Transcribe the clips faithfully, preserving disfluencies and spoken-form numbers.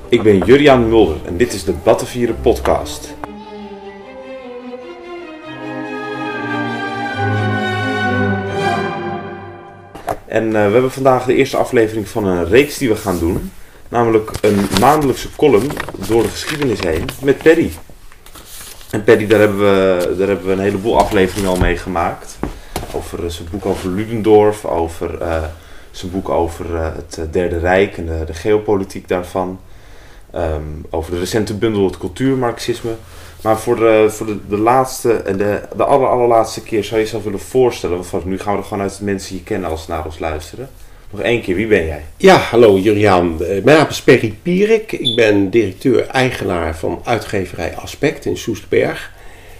Ik ben Jurriaan Mulder en dit is de Battenvieren podcast. En uh, we hebben vandaag de eerste aflevering van een reeks die we gaan doen. Namelijk een maandelijkse column door de geschiedenis heen met Perry. En Perry, daar hebben we, daar hebben we een heleboel afleveringen al mee gemaakt. Over uh, zijn boek over Ludendorff, over uh, zijn boek over uh, het Derde Rijk en de, de geopolitiek daarvan. Um, over de recente bundel het cultuurmarxisme. Maar voor de, voor de, de laatste en de, de aller, allerlaatste keer zou je jezelf willen voorstellen. Want van, nu gaan we er gewoon uit de mensen die je kennen als ze naar ons luisteren. Nog één keer, wie ben jij? Ja, hallo Jurriaan. Mijn naam is Perry Pierik. Ik ben directeur-eigenaar van uitgeverij Aspect in Soesterberg.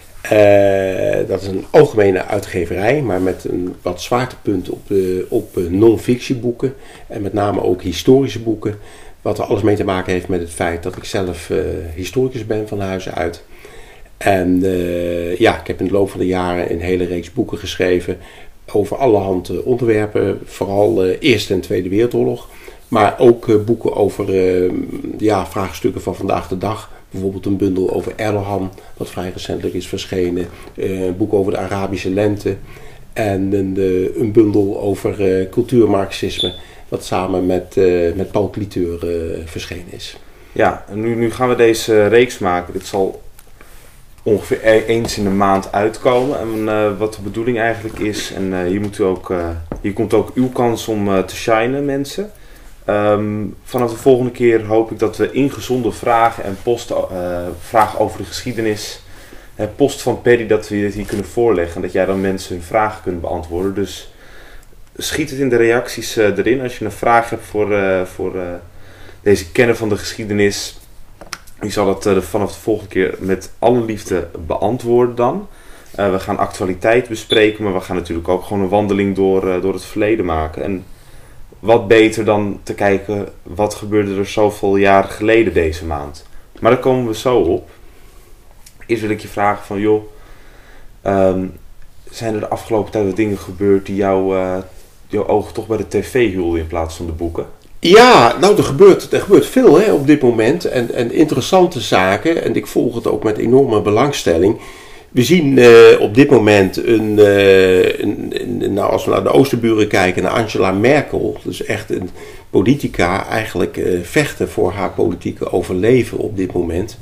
Uh, dat is een algemene uitgeverij, maar met een wat zwaartepunt op, de, op uh, non-fictieboeken. En met name ook historische boeken. Wat er alles mee te maken heeft met het feit dat ik zelf uh, historicus ben van huis uit. En uh, ja, ik heb in de loop van de jaren een hele reeks boeken geschreven over allerhande uh, onderwerpen. Vooral uh, Eerste en Tweede Wereldoorlog. Maar ook uh, boeken over uh, ja, vraagstukken van vandaag de dag. Bijvoorbeeld een bundel over Erdogan, wat vrij recentelijk is verschenen. Uh, een boek over de Arabische lente. En een, uh, een bundel over uh, cultuurmarxisme. Wat samen met, uh, met Paul Cliteur uh, verschenen is. Ja, en nu, nu gaan we deze reeks maken. Dit zal ongeveer eens in de maand uitkomen. En uh, wat de bedoeling eigenlijk is. En uh, hier, moet u ook, uh, hier komt ook uw kans om uh, te shinen, mensen. Um, vanaf de volgende keer hoop ik dat we ingezonden vragen en post, uh, vragen over de geschiedenis. Uh, post van Perry, dat we dit hier kunnen voorleggen. En dat jij dan mensen hun vragen kunt beantwoorden. Dus schiet het in de reacties uh, erin als je een vraag hebt voor, uh, voor uh, deze kenner van de geschiedenis. Ik zal dat uh, vanaf de volgende keer met alle liefde beantwoorden dan. Uh, we gaan actualiteit bespreken, maar we gaan natuurlijk ook gewoon een wandeling door, uh, door het verleden maken. En wat beter dan te kijken wat gebeurde er zoveel jaren geleden deze maand. Maar daar komen we zo op. Eerst wil ik je vragen van joh, um, zijn er de afgelopen tijd wat dingen gebeurd die jou, uh, jouw ogen toch bij de tv hielden in plaats van de boeken? Ja, nou er gebeurt, er gebeurt veel hè, op dit moment en, en interessante zaken en ik volg het ook met enorme belangstelling. We zien uh, op dit moment, een, uh, een, een, nou, als we naar de Oosterburen kijken, naar Angela Merkel, dus echt een politica, eigenlijk uh, vechten voor haar politieke overleven op dit moment.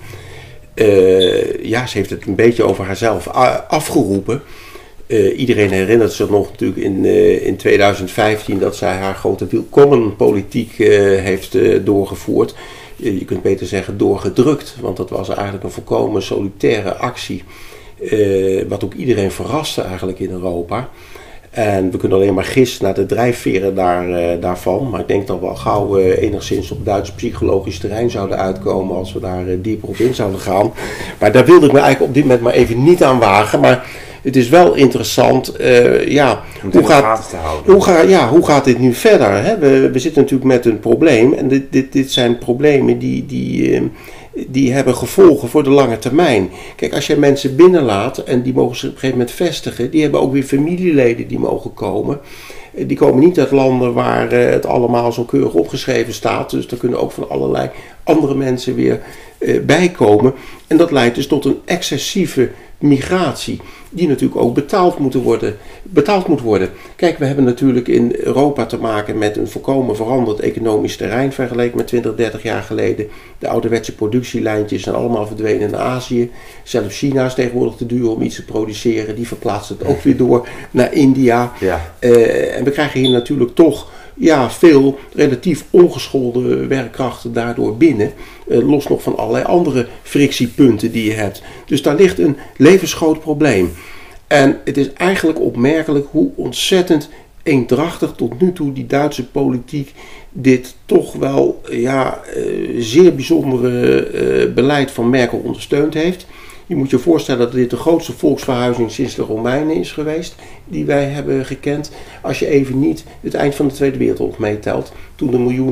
Uh, ja, ze heeft het een beetje over haarzelf afgeroepen. Uh, iedereen herinnert zich nog natuurlijk in, uh, in tweeduizend vijftien dat zij haar grote Willkommen-politiek uh, heeft uh, doorgevoerd. Uh, je kunt beter zeggen doorgedrukt, want dat was eigenlijk een volkomen solitaire actie. Uh, wat ook iedereen verraste eigenlijk in Europa. En we kunnen alleen maar gissen naar de drijfveren daar, uh, daarvan. Maar ik denk dat we al gauw uh, enigszins op Duits psychologisch terrein zouden uitkomen als we daar uh, dieper op in zouden gaan. Maar daar wilde ik me eigenlijk op dit moment maar even niet aan wagen. Maar het is wel interessant, uh, ja, hoe gaat, hoe, ga, ja, hoe gaat dit nu verder? Hè? We, we zitten natuurlijk met een probleem en dit, dit, dit zijn problemen die, die, uh, die hebben gevolgen voor de lange termijn. Kijk, als je mensen binnenlaat en die mogen zich op een gegeven moment vestigen, die hebben ook weer familieleden die mogen komen. Die komen niet uit landen waar uh, het allemaal zo keurig opgeschreven staat, dus er kunnen ook van allerlei andere mensen weer uh, bijkomen. En dat leidt dus tot een excessieve migratie, die natuurlijk ook betaald moet worden, betaald moet worden. Kijk, we hebben natuurlijk in Europa te maken met een volkomen veranderd economisch terrein vergeleken met twintig, dertig jaar geleden. De ouderwetse productielijntjes zijn allemaal verdwenen in Azië. Zelfs China is tegenwoordig te duur om iets te produceren. Die verplaatst het ook weer door naar India. Ja. Uh, en we krijgen hier natuurlijk toch ja, veel relatief ongeschoolde werkkrachten daardoor binnen. Uh, los nog van allerlei andere frictiepunten die je hebt. Dus daar ligt een levensgroot probleem. En het is eigenlijk opmerkelijk hoe ontzettend eendrachtig tot nu toe die Duitse politiek dit toch wel ja, uh, zeer bijzondere uh, beleid van Merkel ondersteund heeft. Je moet je voorstellen dat dit de grootste volksverhuizing sinds de Romeinen is geweest, die wij hebben gekend. Als je even niet het eind van de Tweede Wereldoorlog meetelt, toen er miljoenen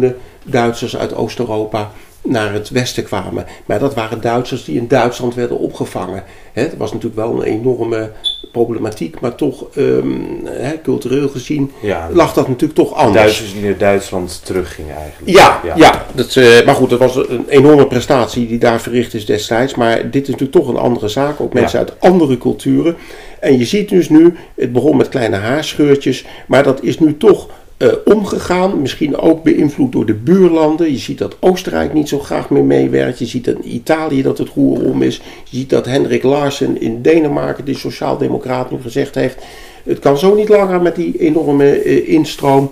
Duitsers uit Oost-Europa naar het westen kwamen. Maar dat waren Duitsers die in Duitsland werden opgevangen. Het was natuurlijk wel een enorme problematiek, maar toch um, he, cultureel gezien ja, lag dat natuurlijk toch anders. Duitsers die naar Duitsland teruggingen eigenlijk. Ja, ja. ja dat, uh, maar goed, dat was een enorme prestatie die daar verricht is destijds. Maar dit is natuurlijk toch een andere zaak. Ook mensen ja. uit andere culturen. En je ziet dus nu, het begon met kleine haarscheurtjes, maar dat is nu toch Uh, omgegaan, misschien ook beïnvloed door de buurlanden. Je ziet dat Oostenrijk niet zo graag meer meewerkt. Je ziet dat in Italië dat het roer om is. Je ziet dat Henrik Larsen in Denemarken, de sociaaldemocraat, nu gezegd heeft: het kan zo niet langer met die enorme uh, instroom.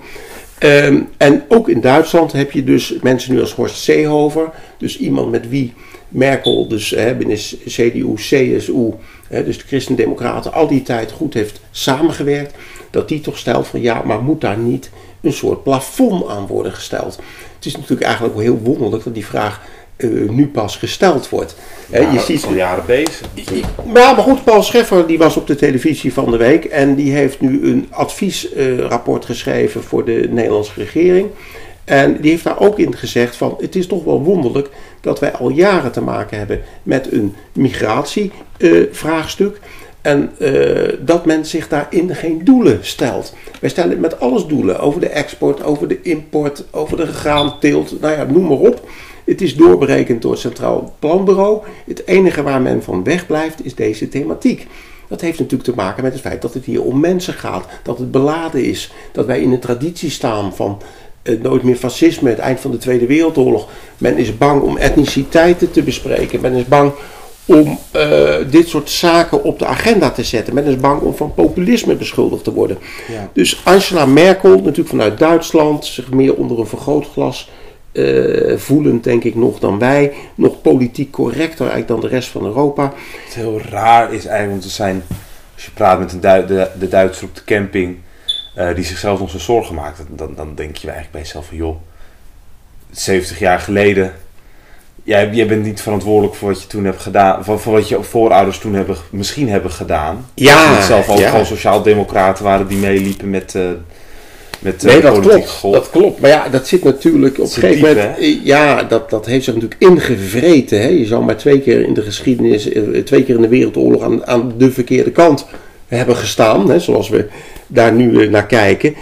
Um, en ook in Duitsland heb je dus mensen nu als Horst Seehofer, dus iemand met wie Merkel dus hè, binnen C D U, C S U, hè, dus de Christendemocraten, al die tijd goed heeft samengewerkt, dat die toch stelt van ja, maar moet daar niet een soort plafond aan worden gesteld? Het is natuurlijk eigenlijk wel heel wonderlijk dat die vraag uh, nu pas gesteld wordt. Ja, He, je ziet is al jaren bezig. Maar, maar goed, Paul Scheffer die was op de televisie van de week en die heeft nu een adviesrapport uh, geschreven voor de Nederlandse regering. En die heeft daar ook in gezegd van het is toch wel wonderlijk dat wij al jaren te maken hebben met een migratievraagstuk. Uh, En uh, dat men zich daarin geen doelen stelt. Wij stellen met alles doelen. Over de export, over de import, over de graanteelt. Nou ja, noem maar op. Het is doorberekend door het Centraal Planbureau. Het enige waar men van wegblijft is deze thematiek. Dat heeft natuurlijk te maken met het feit dat het hier om mensen gaat. Dat het beladen is. Dat wij in een traditie staan van uh, nooit meer fascisme. Het eind van de Tweede Wereldoorlog. Men is bang om etniciteiten te bespreken. Men is bang om uh, dit soort zaken op de agenda te zetten. Men is bang om van populisme beschuldigd te worden. Ja. Dus Angela Merkel, natuurlijk vanuit Duitsland, zich meer onder een vergrootglas uh, voelend, denk ik, nog dan wij. Nog politiek correcter eigenlijk dan de rest van Europa. Wat heel raar is eigenlijk om te zijn, als je praat met een Du- de, de Duitser op de camping, uh, die zichzelf nog zo zorgen maakt, dan, dan denk je eigenlijk bij jezelf van, joh, zeventig jaar geleden, Jij, jij bent niet verantwoordelijk voor wat je toen hebt gedaan, voor, voor wat je voorouders toen hebben, misschien hebben gedaan. Ja, die zelf ook ja. gewoon sociaaldemocraten waren die meeliepen met, uh, met uh, nee, dat politiek klopt, dat klopt. Maar ja, dat zit natuurlijk op een gegeven diep, moment. Hè? Ja, dat, dat heeft zich natuurlijk ingevreten. Hè? Je zou maar twee keer in de geschiedenis, twee keer in de Wereldoorlog aan, aan de verkeerde kant hebben gestaan, hè? Zoals we daar nu uh, naar kijken.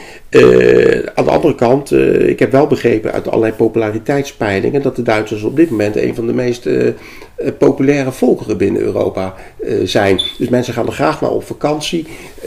Uh, aan de andere kant, uh, ik heb wel begrepen uit allerlei populariteitspeilingen dat de Duitsers op dit moment een van de meest uh, uh, populaire volkeren binnen Europa uh, zijn. Dus mensen gaan er graag naar op vakantie.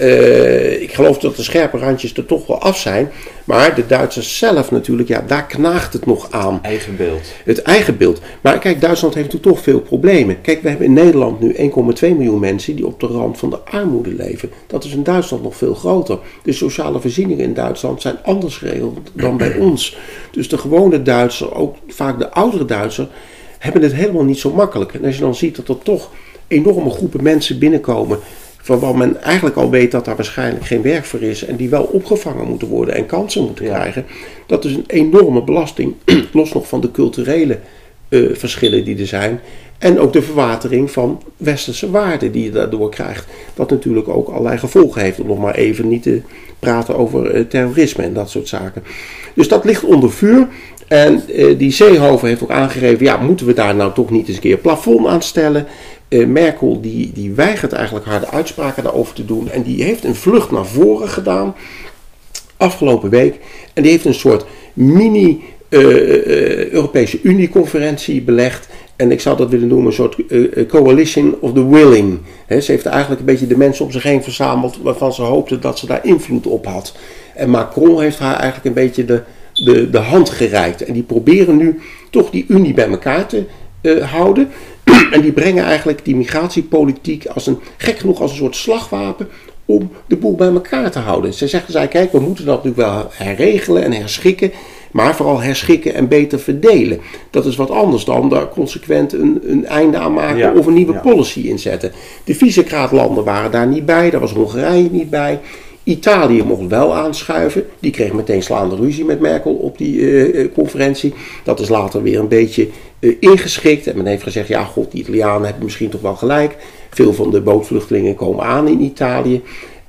Uh, ik geloof dat de scherpe randjes er toch wel af zijn. Maar de Duitsers zelf natuurlijk, ja, daar knaagt het nog aan. Eigen beeld. Het eigen beeld. Maar kijk, Duitsland heeft natuurlijk toch veel problemen. Kijk, we hebben in Nederland nu één komma twee miljoen mensen die op de rand van de armoede leven. Dat is in Duitsland nog veel groter. De sociale voorzieningen in Duitsland zijn anders geregeld dan bij ons. Dus de gewone Duitser, ook vaak de oudere Duitser, hebben het helemaal niet zo makkelijk. En als je dan ziet dat er toch enorme groepen mensen binnenkomen van waar men eigenlijk al weet dat daar waarschijnlijk geen werk voor is en die wel opgevangen moeten worden en kansen moeten krijgen, dat is een enorme belasting, los nog van de culturele uh, verschillen die er zijn en ook de verwatering van westerse waarden die je daardoor krijgt, wat natuurlijk ook allerlei gevolgen heeft, om nog maar even niet te praten over uh, terrorisme en dat soort zaken. Dus dat ligt onder vuur. En uh, die Seehofer heeft ook aangegeven, ja, moeten we daar nou toch niet eens een keer plafond aan stellen? Uh, Merkel die, die weigert eigenlijk harde uitspraken daarover te doen. En die heeft een vlucht naar voren gedaan afgelopen week. En die heeft een soort mini uh, uh, Europese Unie-conferentie belegd. En ik zou dat willen noemen een soort uh, coalition of the willing. He, ze heeft eigenlijk een beetje de mensen om zich heen verzameld waarvan ze hoopte dat ze daar invloed op had. En Macron heeft haar eigenlijk een beetje de, de, de hand gereikt. En die proberen nu toch die Unie bij elkaar te uh, houden. En die brengen eigenlijk die migratiepolitiek als een, gek genoeg als een soort slagwapen om de boel bij elkaar te houden. Ze zeggen, zij, kijk, we moeten dat natuurlijk wel herregelen en herschikken, maar vooral herschikken en beter verdelen. Dat is wat anders dan daar consequent een, een einde aan maken ja, of een nieuwe ja. policy inzetten. De Visegrad-landen waren daar niet bij, daar was Hongarije niet bij. Italië mocht wel aanschuiven. Die kreeg meteen slaande ruzie met Merkel op die uh, conferentie. Dat is later weer een beetje uh, ingeschikt. En men heeft gezegd, ja god, die Italianen hebben misschien toch wel gelijk. Veel van de bootvluchtelingen komen aan in Italië.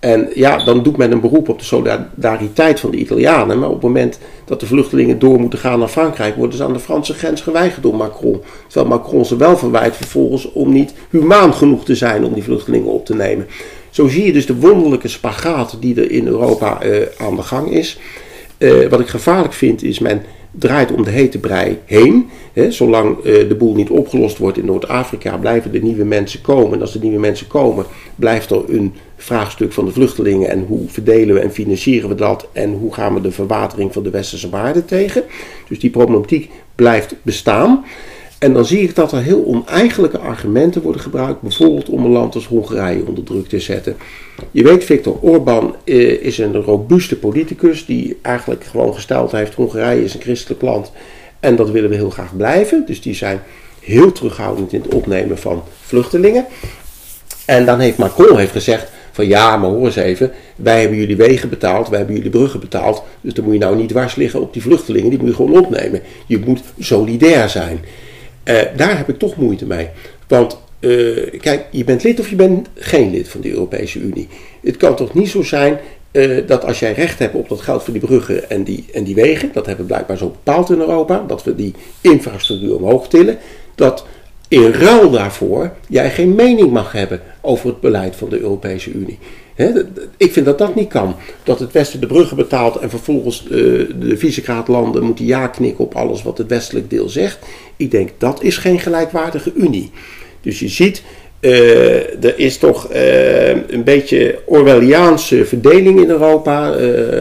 En ja, dan doet men een beroep op de solidariteit van de Italianen. Maar op het moment dat de vluchtelingen door moeten gaan naar Frankrijk, worden ze aan de Franse grens geweigerd door Macron. Terwijl Macron ze wel verwijt vervolgens om niet humaan genoeg te zijn om die vluchtelingen op te nemen. Zo zie je dus de wonderlijke spagaat die er in Europa uh, aan de gang is. Uh, wat ik gevaarlijk vind is, men draait om de hete brei heen. He, zolang uh, de boel niet opgelost wordt in Noord-Afrika, blijven er nieuwe mensen komen. En als er nieuwe mensen komen, blijft er een vraagstuk van de vluchtelingen. En hoe verdelen we en financieren we dat? En hoe gaan we de verwatering van de westerse waarden tegen? Dus die problematiek blijft bestaan. En dan zie ik dat er heel oneigenlijke argumenten worden gebruikt, bijvoorbeeld om een land als Hongarije onder druk te zetten. Je weet, Viktor Orbán uh, is een robuuste politicus die eigenlijk gewoon gesteld heeft, Hongarije is een christelijk land en dat willen we heel graag blijven. Dus die zijn heel terughoudend in het opnemen van vluchtelingen. En dan heeft Macron heeft gezegd van ja, maar hoor eens even, wij hebben jullie wegen betaald, wij hebben jullie bruggen betaald, dus dan moet je nou niet dwars liggen op die vluchtelingen, die moet je gewoon opnemen. Je moet solidair zijn. Uh, daar heb ik toch moeite mee. Want uh, kijk, je bent lid of je bent geen lid van de Europese Unie. Het kan toch niet zo zijn uh, dat als jij recht hebt op dat geld voor die bruggen en die, en die wegen, dat hebben we blijkbaar zo bepaald in Europa, dat we die infrastructuur omhoog tillen, dat in ruil daarvoor jij geen mening mag hebben over het beleid van de Europese Unie. He, ik vind dat dat niet kan. Dat het Westen de bruggen betaalt en vervolgens uh, de Visegrad-landen moeten ja knikken op alles wat het westelijk deel zegt. Ik denk dat is geen gelijkwaardige Unie. Dus je ziet, uh, er is toch uh, een beetje Orwelliaanse verdeling in Europa.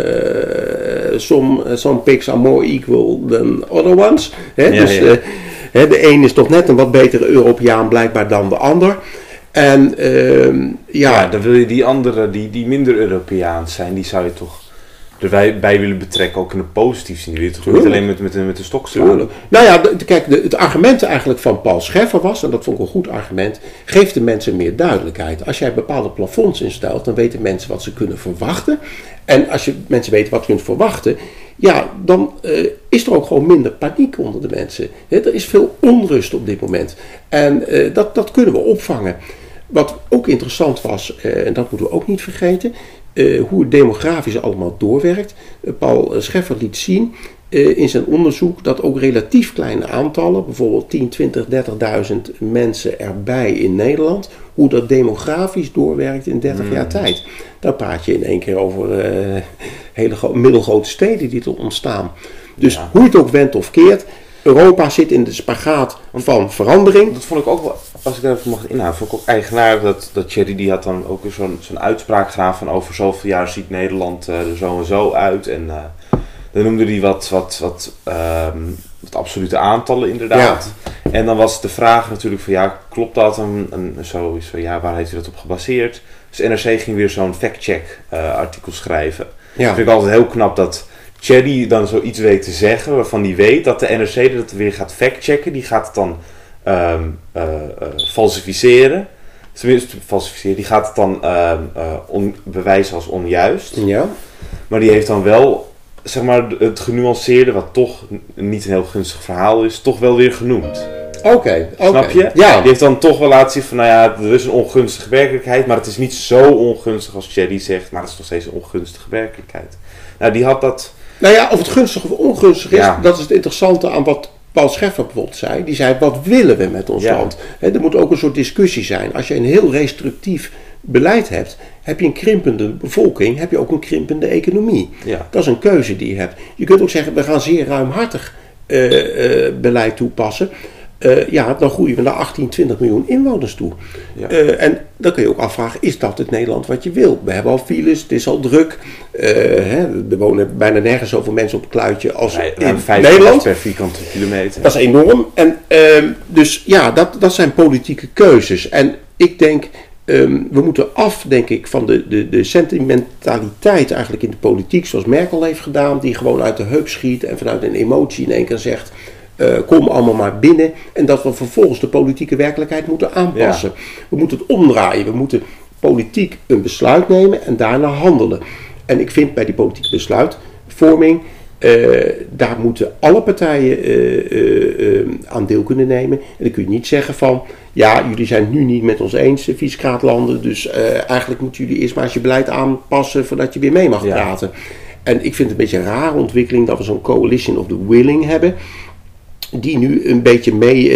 Uh, some, some pigs are more equal than other ones. He, ja, dus, ja. Uh, he, de een is toch net een wat betere Europeaan blijkbaar dan de ander. En uh, ja. ja, dan wil je die andere, die, die minder Europeaans zijn, die zou je toch erbij bij willen betrekken, ook in de positief zin. Die wil je toch niet alleen met, met, met de stok slaan. Nou ja, de, kijk, de, het argument eigenlijk van Paul Scheffer was, en dat vond ik een goed argument, geef de mensen meer duidelijkheid. Als jij bepaalde plafonds instelt, dan weten mensen wat ze kunnen verwachten. En als je mensen weet wat je kunt verwachten, ja, dan uh, is er ook gewoon minder paniek onder de mensen. He, er is veel onrust op dit moment. En uh, dat, dat kunnen we opvangen. Wat ook interessant was, uh, en dat moeten we ook niet vergeten, uh, hoe het demografisch allemaal doorwerkt. Uh, Paul Scheffer liet zien uh, in zijn onderzoek dat ook relatief kleine aantallen, bijvoorbeeld tien, twintig, dertigduizend mensen erbij in Nederland, hoe dat demografisch doorwerkt in dertig mm. jaar tijd. Dan praat je in één keer over uh, hele gro- middelgrote steden die er ontstaan. Dus ja. Hoe je het ook wendt of keert, Europa zit in de spagaat van verandering. Dat vond ik ook wel, als ik daar even mag inhouden, vond ik ook eigenaardig dat, dat Thierry die had dan ook zo'n, zo'n uitspraak gedaan van over zoveel jaar ziet Nederland uh, er zo en zo uit. En uh, dan noemde hij wat, wat, wat, um, wat absolute aantallen inderdaad. Ja. En dan was de vraag natuurlijk van ja, klopt dat? En, en zo, zo, ja, waar heeft hij dat op gebaseerd? Dus N R C ging weer zo'n fact-check uh, artikel schrijven. Ja. Dat vind ik altijd heel knap dat Thierry dan zoiets weet te zeggen, waarvan hij weet dat de N R C dat weer gaat factchecken. Die gaat het dan um, uh, uh, falsificeren. Tenminste, falsificeren. Die gaat het dan uh, uh, on, bewijzen als onjuist. Ja. Maar die heeft dan wel, zeg maar, het genuanceerde, wat toch niet een heel gunstig verhaal is, toch wel weer genoemd. Oké, okay, okay. Snap je? Ja. Die heeft dan toch wel laten zien van, nou ja, er is een ongunstige werkelijkheid, maar het is niet zo ongunstig als Thierry zegt, maar het is nog steeds een ongunstige werkelijkheid. Nou, die had dat. Nou ja, of het gunstig of ongunstig is, ja. Dat is het interessante aan wat Paul Scheffer bijvoorbeeld zei. Die zei, wat willen we met ons ja. land? He, er moet ook een soort discussie zijn. Als je een heel restrictief beleid hebt, heb je een krimpende bevolking, heb je ook een krimpende economie. Ja. Dat is een keuze die je hebt. Je kunt ook zeggen, we gaan zeer ruimhartig uh, uh, beleid toepassen. Uh, ja, dan groeien we naar achttien, twintig miljoen inwoners toe. Ja. Uh, en dan kun je ook afvragen, is dat het Nederland wat je wil? We hebben al files, het is al druk. Uh, hè, er wonen bijna nergens zoveel mensen op het kluitje als nee, in Nederland. Per vierkante kilometer. Dat is enorm. En, uh, dus ja, dat, dat zijn politieke keuzes. En ik denk, um, we moeten af, denk ik, van de, de, de sentimentaliteit eigenlijk in de politiek, zoals Merkel heeft gedaan, die gewoon uit de heup schiet en vanuit een emotie in één keer zegt, Uh, kom allemaal maar binnen. En dat we vervolgens de politieke werkelijkheid moeten aanpassen. Ja. We moeten het omdraaien. We moeten politiek een besluit nemen en daarna handelen. En ik vind bij die politieke besluitvorming, Uh, daar moeten alle partijen uh, uh, uh, aan deel kunnen nemen. En dan kun je niet zeggen van, ja, jullie zijn het nu niet met ons eens, Visegrádlanden, dus uh, eigenlijk moeten jullie eerst maar eens je beleid aanpassen voordat je weer mee mag ja. praten. En ik vind het een beetje een rare ontwikkeling dat we zo'n coalition of the willing hebben, die nu een beetje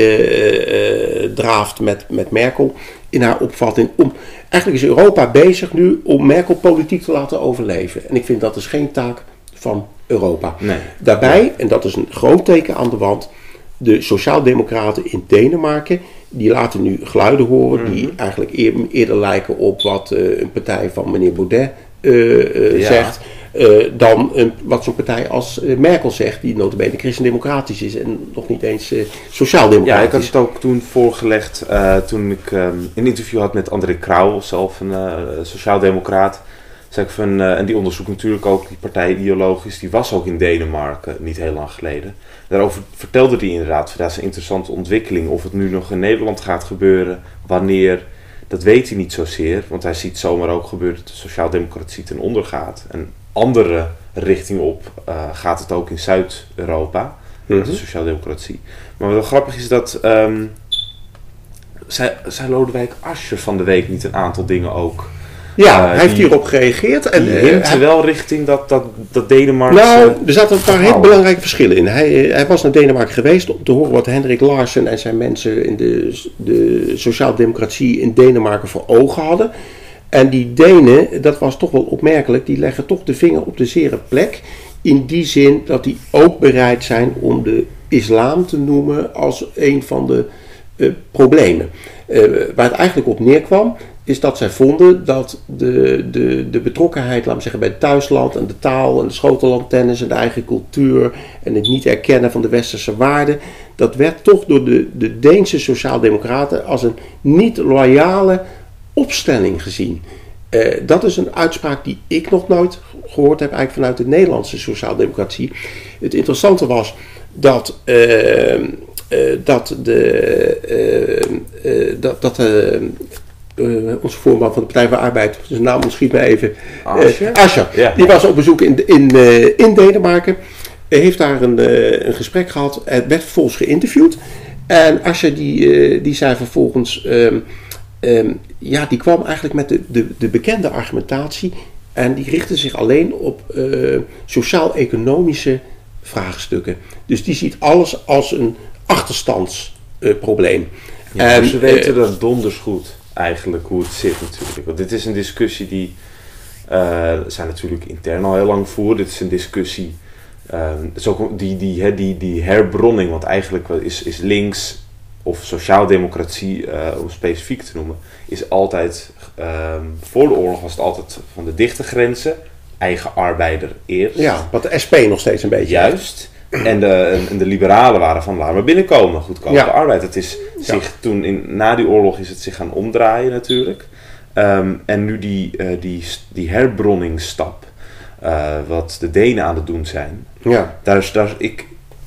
meedraaft uh, uh, met, met Merkel in haar opvatting. Om, eigenlijk is Europa bezig nu om Merkel politiek te laten overleven. En ik vind dat is geen taak van Europa. Nee. Daarbij, en dat is een groot teken aan de wand, de Sociaaldemocraten in Denemarken, die laten nu geluiden horen mm-hmm. die eigenlijk eer, eerder lijken op wat uh, een partij van meneer Baudet uh, uh, ja. zegt, uh, dan een, wat zo'n partij als uh, Merkel zegt, die nota bene christendemocratisch is en nog niet eens uh, sociaaldemocratisch. Ja, ik had het ook toen voorgelegd uh, toen ik um, een interview had met André Krauw, zelf een uh, sociaaldemocraat. Zeg ik van, uh, en die onderzoekt natuurlijk ook die partij ideologisch, die was ook in Denemarken niet heel lang geleden. Daarover vertelde hij inderdaad, dat is een interessante ontwikkeling. Of het nu nog in Nederland gaat gebeuren, wanneer, dat weet hij niet zozeer. Want hij ziet zomaar ook gebeuren dat de sociaaldemocratie ten onder gaat. En andere richting op uh, gaat het ook in Zuid-Europa, mm-hmm. de sociaaldemocratie. Maar wat grappig is dat, um, zei, zei Lodewijk Asscher van de week niet een aantal dingen ook... Ja, uh, hij heeft die, hierop gereageerd. En die hint uh, hij, wel richting dat, dat, dat Denemarken... Nou, er zaten een paar hele belangrijke verschillen in. Hij, hij was naar Denemarken geweest om te horen wat Henrik Larsen en zijn mensen in de, de sociaaldemocratie in Denemarken voor ogen hadden. En die Denen, dat was toch wel opmerkelijk, die leggen toch de vinger op de zere plek. In die zin dat die ook bereid zijn om de islam te noemen als een van de uh, problemen. Uh, waar het eigenlijk op neerkwam, is dat zij vonden dat de, de, de betrokkenheid, laten we zeggen, bij het thuisland en de taal en de schotellandtennis en de eigen cultuur en het niet erkennen van de westerse waarden, dat werd toch door de, de Deense sociaaldemocraten als een niet loyale opstelling gezien. Uh, dat is een uitspraak die ik nog nooit gehoord heb eigenlijk vanuit de Nederlandse sociaaldemocratie. Het interessante was dat, uh, uh, dat de... Uh, uh, dat, dat uh, Uh, onze voorman van de Partij voor de Arbeid, zijn naam ontschiet me even, uh, Asscher, ja. Die was op bezoek in, in, uh, in Denemarken, uh, heeft daar een, uh, een gesprek gehad, het werd vervolgens geïnterviewd en Asscher die, uh, die zei vervolgens, um, um, ja, die kwam eigenlijk met de, de, de bekende argumentatie en die richtte zich alleen op uh, sociaal-economische vraagstukken. Dus die ziet alles als een achterstandsprobleem. Uh, ja, ze weten uh, dat donders goed. Eigenlijk hoe het zit natuurlijk. Want dit is een discussie die uh, zijn natuurlijk intern al heel lang voor. Dit is een discussie, uh, is ook die, die, he, die, die herbronning, want eigenlijk is, is links of sociaaldemocratie, uh, om specifiek te noemen, is altijd, uh, voor de oorlog was het altijd van de dichte grenzen, eigen arbeider eerst. Ja, wat de S P nog steeds een beetje. Juist. En de, en de liberalen waren van, laat maar binnenkomen, goedkope ja. arbeid. Het is zich ja. toen, in, na die oorlog is het zich gaan omdraaien natuurlijk. Um, en nu die, uh, die, die herbronningsstap, uh, wat de Denen aan het doen zijn. Ja. Daar is, daar, ik,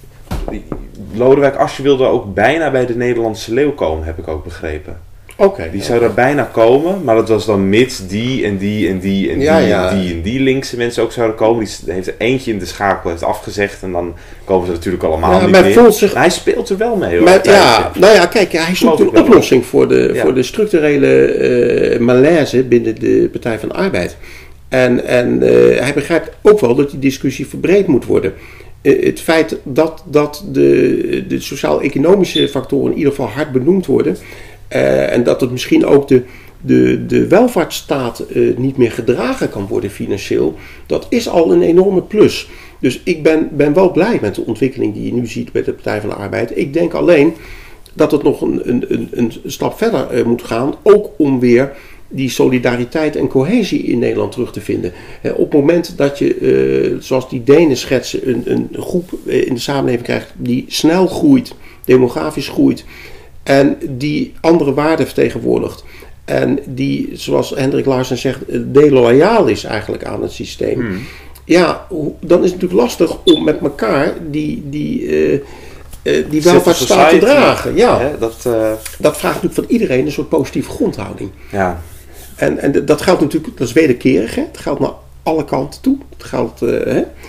Lodewijk Asscher wilde ook bijna bij de Nederlandse leeuw komen, heb ik ook begrepen. Okay, die ja. zou daar bijna komen, maar dat was dan mits die en die en die en die ja, ja. en die en die linkse mensen ook zouden komen. Die heeft er eentje in de schakel heeft afgezegd en dan komen ze natuurlijk allemaal ja, niet meer. Zich... Maar hij speelt er wel mee hoor. Maar, ja, nou ja, kijk, hij zoekt een oplossing voor de, ja. voor de structurele uh, malaise binnen de Partij van de Arbeid. En, en uh, hij begrijpt ook wel dat die discussie verbreed moet worden. Uh, het feit dat, dat de, de sociaal-economische factoren in ieder geval hard benoemd worden. Uh, en dat het misschien ook de, de, de welvaartsstaat uh, niet meer gedragen kan worden financieel. Dat is al een enorme plus. Dus ik ben, ben wel blij met de ontwikkeling die je nu ziet bij de Partij van de Arbeid. Ik denk alleen dat het nog een, een, een, een stap verder uh, moet gaan. Ook om weer die solidariteit en cohesie in Nederland terug te vinden. Uh, op het moment dat je, uh, zoals die Denen schetsen, een, een groep in de samenleving krijgt die snel groeit, demografisch groeit. En die andere waarden vertegenwoordigt. En die, zoals Hendrik Larsen zegt, deloyaal is eigenlijk aan het systeem. Hmm. Ja, dan is het natuurlijk lastig om met elkaar die, die, uh, uh, die welvaartsstaat te dragen. Ja, hè, dat, uh... dat vraagt natuurlijk van iedereen een soort positieve grondhouding. Ja. En, en dat geldt natuurlijk, dat is wederkerig. Hè? Het geldt naar alle kanten toe. Het geldt, uh, hè?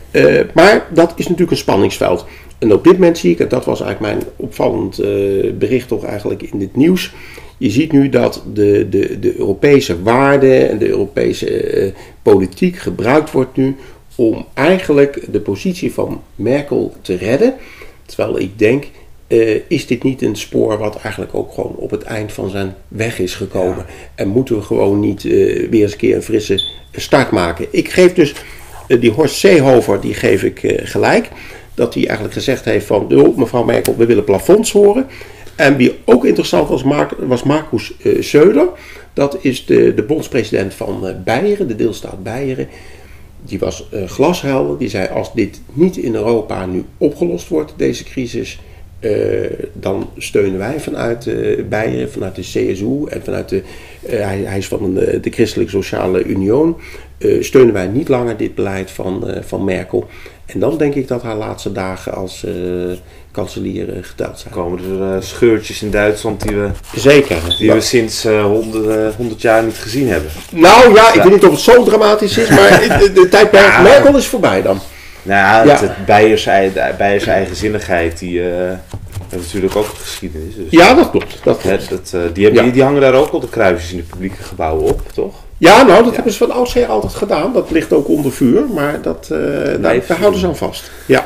Uh, maar dat is natuurlijk een spanningsveld. En op dit moment zie ik, en dat was eigenlijk mijn opvallend uh, bericht toch eigenlijk in dit nieuws. Je ziet nu dat de, de, de Europese waarden en de Europese uh, politiek gebruikt wordt nu om eigenlijk de positie van Merkel te redden. Terwijl ik denk, uh, is dit niet een spoor wat eigenlijk ook gewoon op het eind van zijn weg is gekomen. Ja. En moeten we gewoon niet uh, weer eens een keer een frisse start maken. Ik geef dus, uh, die Horst Seehofer, die geef ik uh, gelijk. Dat hij eigenlijk gezegd heeft van, mevrouw Merkel, we willen plafonds horen. En wie ook interessant was, was Markus uh, Söder. Dat is de, de bondspresident van uh, Beieren, de deelstaat Beieren. Die was uh, glashelder. Die zei, als dit niet in Europa nu opgelost wordt, deze crisis, uh, dan steunen wij vanuit uh, Beieren, vanuit de C S U en vanuit de, uh, hij, hij is van de, de Christelijk Sociale Unie, uh, steunen wij niet langer dit beleid van, uh, van Merkel. En dan denk ik dat haar laatste dagen als uh, kanselier uh, geteld zijn. Komen er uh, scheurtjes in Duitsland die we, Zeker, die ja. we sinds uh, honderd, honderd jaar niet gezien hebben. Nou ja, ik weet niet of het zo dramatisch is, maar de, de tijd bij ja. Merkel is voorbij dan. Nou ja, het, het Beierse, Beierse eigenzinnigheid, die uh, heeft natuurlijk ook geschiedenis. Dus ja, dat klopt. Dat klopt. Ja, dat, uh, die, hebben, ja. die, die hangen daar ook al de kruisjes in de publieke gebouwen op, toch? Ja, nou, dat ja. hebben ze van oudsher altijd gedaan. Dat ligt ook onder vuur, maar dat, uh, daar, daar houden ze aan vast. Ja.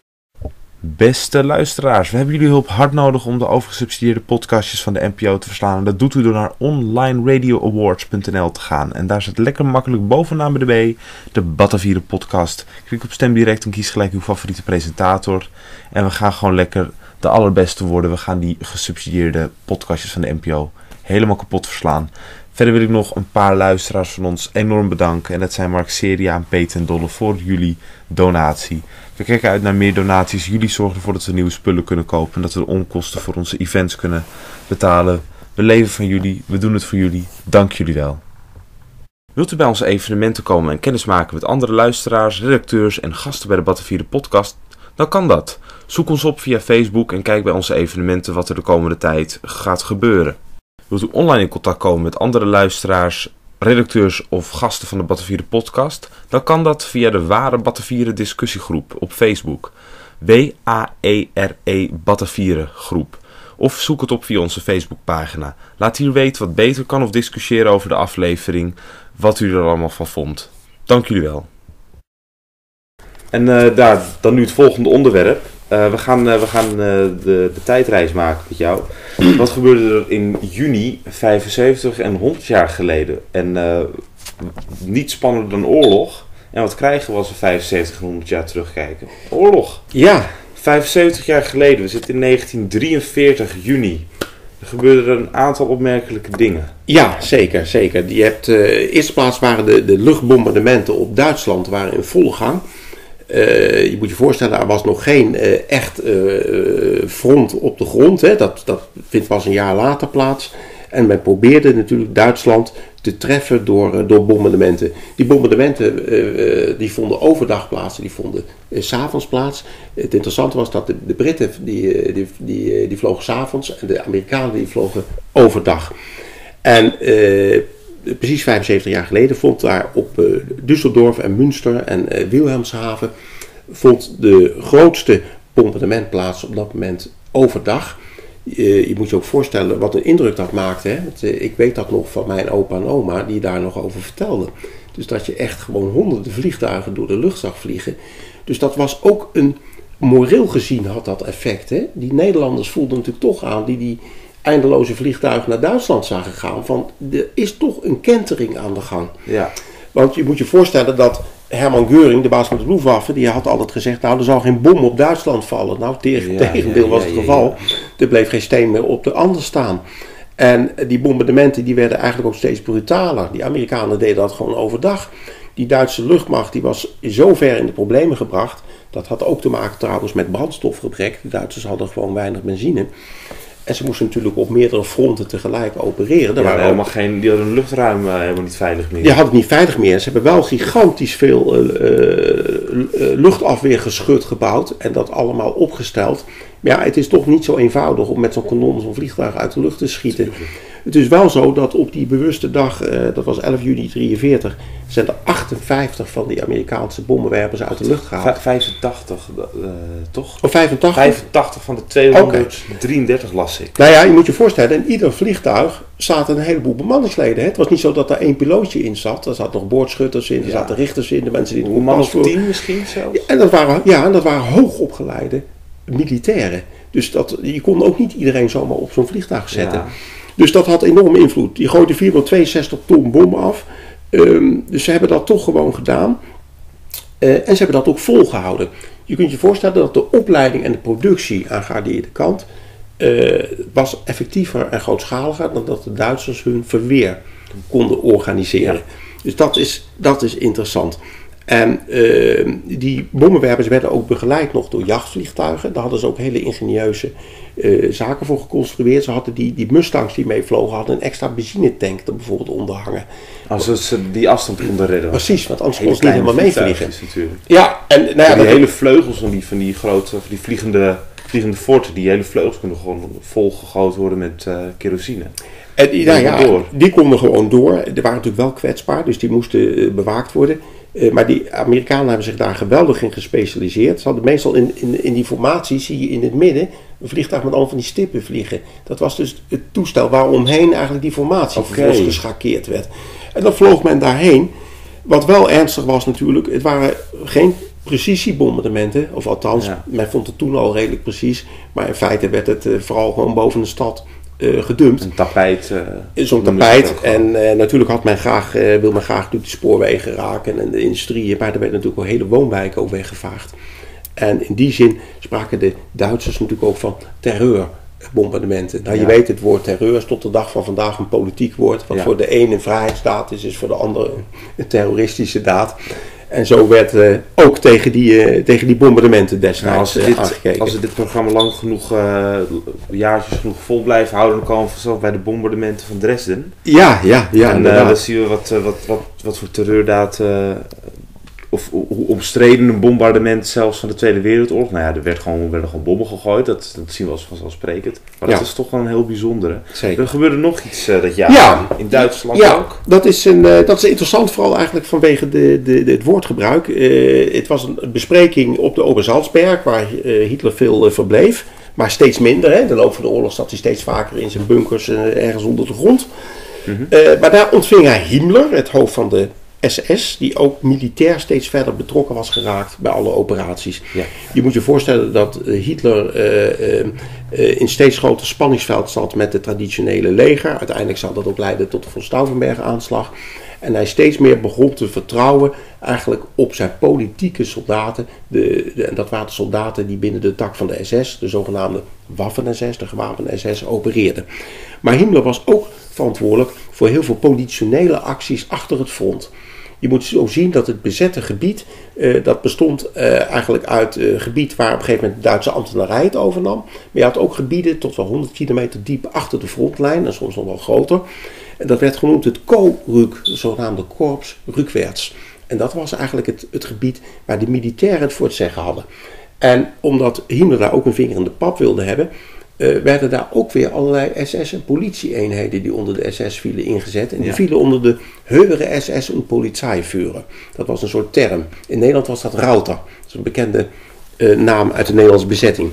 Beste luisteraars, we hebben jullie hulp hard nodig om de overgesubsidieerde podcastjes van de N P O te verslaan. En dat doet u door naar online radio awards punt n l te gaan. En daar zit lekker makkelijk bovenaan bij de B, de Batavieren podcast. Klik op stem direct en kies gelijk uw favoriete presentator. En we gaan gewoon lekker de allerbeste worden. We gaan die gesubsidieerde podcastjes van de N P O helemaal kapot verslaan. Verder wil ik nog een paar luisteraars van ons enorm bedanken. En dat zijn Mark Seria en Peter en Dolle voor jullie donatie. We kijken uit naar meer donaties. Jullie zorgen ervoor dat we nieuwe spullen kunnen kopen. En dat we de onkosten voor onze events kunnen betalen. We leven van jullie. We doen het voor jullie. Dank jullie wel. Wilt u bij onze evenementen komen en kennis maken met andere luisteraars, redacteurs en gasten bij de Batavieren podcast? Dan kan dat. Zoek ons op via Facebook en kijk bij onze evenementen wat er de komende tijd gaat gebeuren. Wilt u online in contact komen met andere luisteraars, redacteurs of gasten van de Batavieren podcast? Dan kan dat via de Ware Batavieren discussiegroep op Facebook. W A E R E Batavieren groep. Of zoek het op via onze Facebookpagina. Laat hier weten wat beter kan of discussiëren over de aflevering. Wat u er allemaal van vond. Dank jullie wel. En uh, daar, dan nu het volgende onderwerp. Uh, we gaan, uh, we gaan uh, de, de tijdreis maken met jou. Wat gebeurde er in juni vijfenzeventig en honderd jaar geleden? En uh, niet spannender dan oorlog. En wat krijgen we als we vijfenzeventig en honderd jaar terugkijken? Oorlog. Ja. vijfenzeventig jaar geleden. We zitten in negentien drieënveertig juni. Er gebeurden er een aantal opmerkelijke dingen. Ja, zeker. zeker. Je hebt, uh, in eerste plaats waren de, de luchtbombardementen op Duitsland waren in volle gang. Uh, je moet je voorstellen, er was nog geen uh, echt uh, front op de grond. Hè. Dat, dat vindt pas een jaar later plaats. En men probeerde natuurlijk Duitsland te treffen door, uh, door bombardementen. Die bombardementen uh, die vonden overdag plaats, die vonden uh, 's avonds plaats. Het interessante was dat de, de Britten die, die, die, die vlogen 's avonds en de Amerikanen die vlogen overdag. En uh, precies vijfenzeventig jaar geleden vond daar op uh, Düsseldorf en Münster en uh, Wilhelmshaven vond de grootste bombardement plaats op dat moment overdag. Uh, je moet je ook voorstellen wat een indruk dat maakte. Hè? Want, uh, ik weet dat nog van mijn opa en oma die daar nog over vertelden. Dus dat je echt gewoon honderden vliegtuigen door de lucht zag vliegen. Dus dat was ook een, moreel gezien had dat effect. Hè? Die Nederlanders voelden natuurlijk toch aan die die eindeloze vliegtuigen naar Duitsland zagen gaan. Van er is toch een kentering aan de gang. Ja. Want je moet je voorstellen dat Hermann Göring, de baas van de Luftwaffe, die had altijd gezegd, nou er zal geen bom op Duitsland vallen. Nou, tegen ja, tegendeel ja, was het ja, geval. Ja, ja. Er bleef geen steen meer op de ander staan. En die bombardementen die werden eigenlijk ook steeds brutaler. Die Amerikanen deden dat gewoon overdag. Die Duitse luchtmacht die was zo ver in de problemen gebracht. Dat had ook te maken trouwens met brandstofgebrek. De Duitsers hadden gewoon weinig benzine. En ze moesten natuurlijk op meerdere fronten tegelijk opereren. Ja, waren helemaal geen, die hadden hun luchtruim uh, helemaal niet veilig meer. Die hadden het niet veilig meer. Ze hebben wel gigantisch veel uh, uh, luchtafweergeschut gebouwd. En dat allemaal opgesteld Maar ja, het is toch niet zo eenvoudig om met zo'n kanon zo'n vliegtuig uit de lucht te schieten. Het is wel zo dat op die bewuste dag, uh, dat was elf juni drieënveertig, zijn er achtenvijftig van die Amerikaanse bommenwerpers uit de lucht gehaald. vijfentachtig, uh, toch? Of vijfentachtig? vijfentachtig van de tweehonderddrieëndertig okay. las ik. Nou ja, je moet je voorstellen, in ieder vliegtuig zaten een heleboel bemanningsleden. Hè? Het was niet zo dat er één pilootje in zat. Er zaten nog boordschutters in, er ja. zaten richters in, de mensen die... Een man of tien misschien zelfs? Ja, en dat waren, ja, en dat waren hoogopgeleide militairen. Dus dat, je kon ook niet iedereen zomaar op zo'n vliegtuig zetten. Ja. Dus dat had enorme invloed. Die gooide vierhonderdtweeënzestig ton bom af. Um, dus ze hebben dat toch gewoon gedaan. Uh, en ze hebben dat ook volgehouden. Je kunt je voorstellen dat de opleiding en de productie aan geallieerde kant uh, was effectiever en grootschaliger dan dat de Duitsers hun verweer konden organiseren. Ja. Dus dat is, dat is interessant. En uh, die bommenwerpers werden ook begeleid nog door jachtvliegtuigen. Daar hadden ze ook hele ingenieuze uh, zaken voor geconstrueerd. Ze hadden die, die Mustangs die meevlogen, hadden een extra benzinetank er bijvoorbeeld onder hangen. Als ze die afstand konden redden. Precies, want anders kon ze niet helemaal meevliegen. Natuurlijk. Ja, en nou ja, en die dat hele vleugels van die, van die grote, van die vliegende, vliegende forten, die hele vleugels konden gewoon volgegoten worden met uh, kerosine. En die, nou ja, die konden gewoon door. Er waren natuurlijk wel kwetsbaar, dus die moesten uh, bewaakt worden. Uh, maar die Amerikanen hebben zich daar geweldig in gespecialiseerd. Ze hadden meestal in, in, in die formatie, zie je in het midden, een vliegtuig met allemaal van die stippen vliegen. Dat was dus het toestel waaromheen eigenlijk die formatie okay. vervolgens geschakeerd werd. En dan vloog men daarheen. Wat wel ernstig was natuurlijk, het waren geen precisiebombardementen. Of althans, ja. men vond het toen al redelijk precies. Maar in feite werd het uh, vooral gewoon boven de stad Uh, gedumpt. Een tapijt. Uh, Zo'n tapijt. En uh, natuurlijk had men graag, uh, wil men graag de spoorwegen raken en de industrieën. Maar er werden natuurlijk ook hele woonwijken ook weggevaagd. En in die zin spraken de Duitsers natuurlijk ook van terreurbombardementen. Nou, ja. je weet, het woord terreur is tot de dag van vandaag een politiek woord. Wat ja. voor de een een vrijheidsdaad is, is voor de ander een terroristische daad. En zo werd uh, ook tegen die, uh, tegen die bombardementen destijds nou, als uh, aangekeken. Als we dit programma lang genoeg, uh, jaartjes genoeg vol blijven houden, dan komen we vanzelf bij de bombardementen van Dresden. Ja, ja, ja. En uh, dan zien we wat, uh, wat, wat, wat voor terreurdaad, uh, of hoe omstreden een bombardement zelfs van de Tweede Wereldoorlog. Nou ja, er werd gewoon, werden gewoon bommen gegooid, dat, dat zien we als vanzelfsprekend. Maar ja. dat is toch wel een heel bijzondere. Zeker. Er gebeurde nog iets uh, dat jaar ja. in Duitsland ja. ook. Dat is, een, uh, dat is interessant, vooral eigenlijk vanwege de, de, de, het woordgebruik. Uh, het was een bespreking op de Obersalzberg, waar uh, Hitler veel uh, verbleef. Maar steeds minder. Hè. In de loop van de oorlog zat hij steeds vaker in zijn bunkers uh, ergens onder de grond. Mm-hmm. Uh, maar daar ontving hij Himmler, het hoofd van de S S, die ook militair steeds verder betrokken was geraakt bij alle operaties. Ja. Je moet je voorstellen dat uh, Hitler uh, uh, uh, in steeds groter spanningsveld zat met het traditionele leger. Uiteindelijk zou dat ook leiden tot de von Stauffenberg aanslag. En hij steeds meer begon te vertrouwen eigenlijk op zijn politieke soldaten. De, de, en dat waren de soldaten die binnen de tak van de S S, de zogenaamde Waffen-S S, de gewapende S S, opereerden. Maar Himmler was ook verantwoordelijk voor heel veel politionele acties achter het front. Je moet zo zien dat het bezette gebied, uh, dat bestond uh, eigenlijk uit uh, gebied waar op een gegeven moment de Duitse ambtenarij het overnam. Maar je had ook gebieden tot wel honderd kilometer diep achter de frontlijn en soms nog wel groter. En dat werd genoemd het Ko-Rück, de zogenaamde korps rückwärts. En dat was eigenlijk het, het gebied waar de militairen het voor het zeggen hadden. En omdat Himmler daar ook een vinger in de pap wilde hebben, Uh, werden daar ook weer allerlei S S- en politieeenheden die onder de S S vielen ingezet. En die ja. vielen onder de Höhere S S en Polizeiführer. Dat was een soort term. In Nederland was dat Rauter. Dat is een bekende uh, naam uit de Nederlandse bezetting.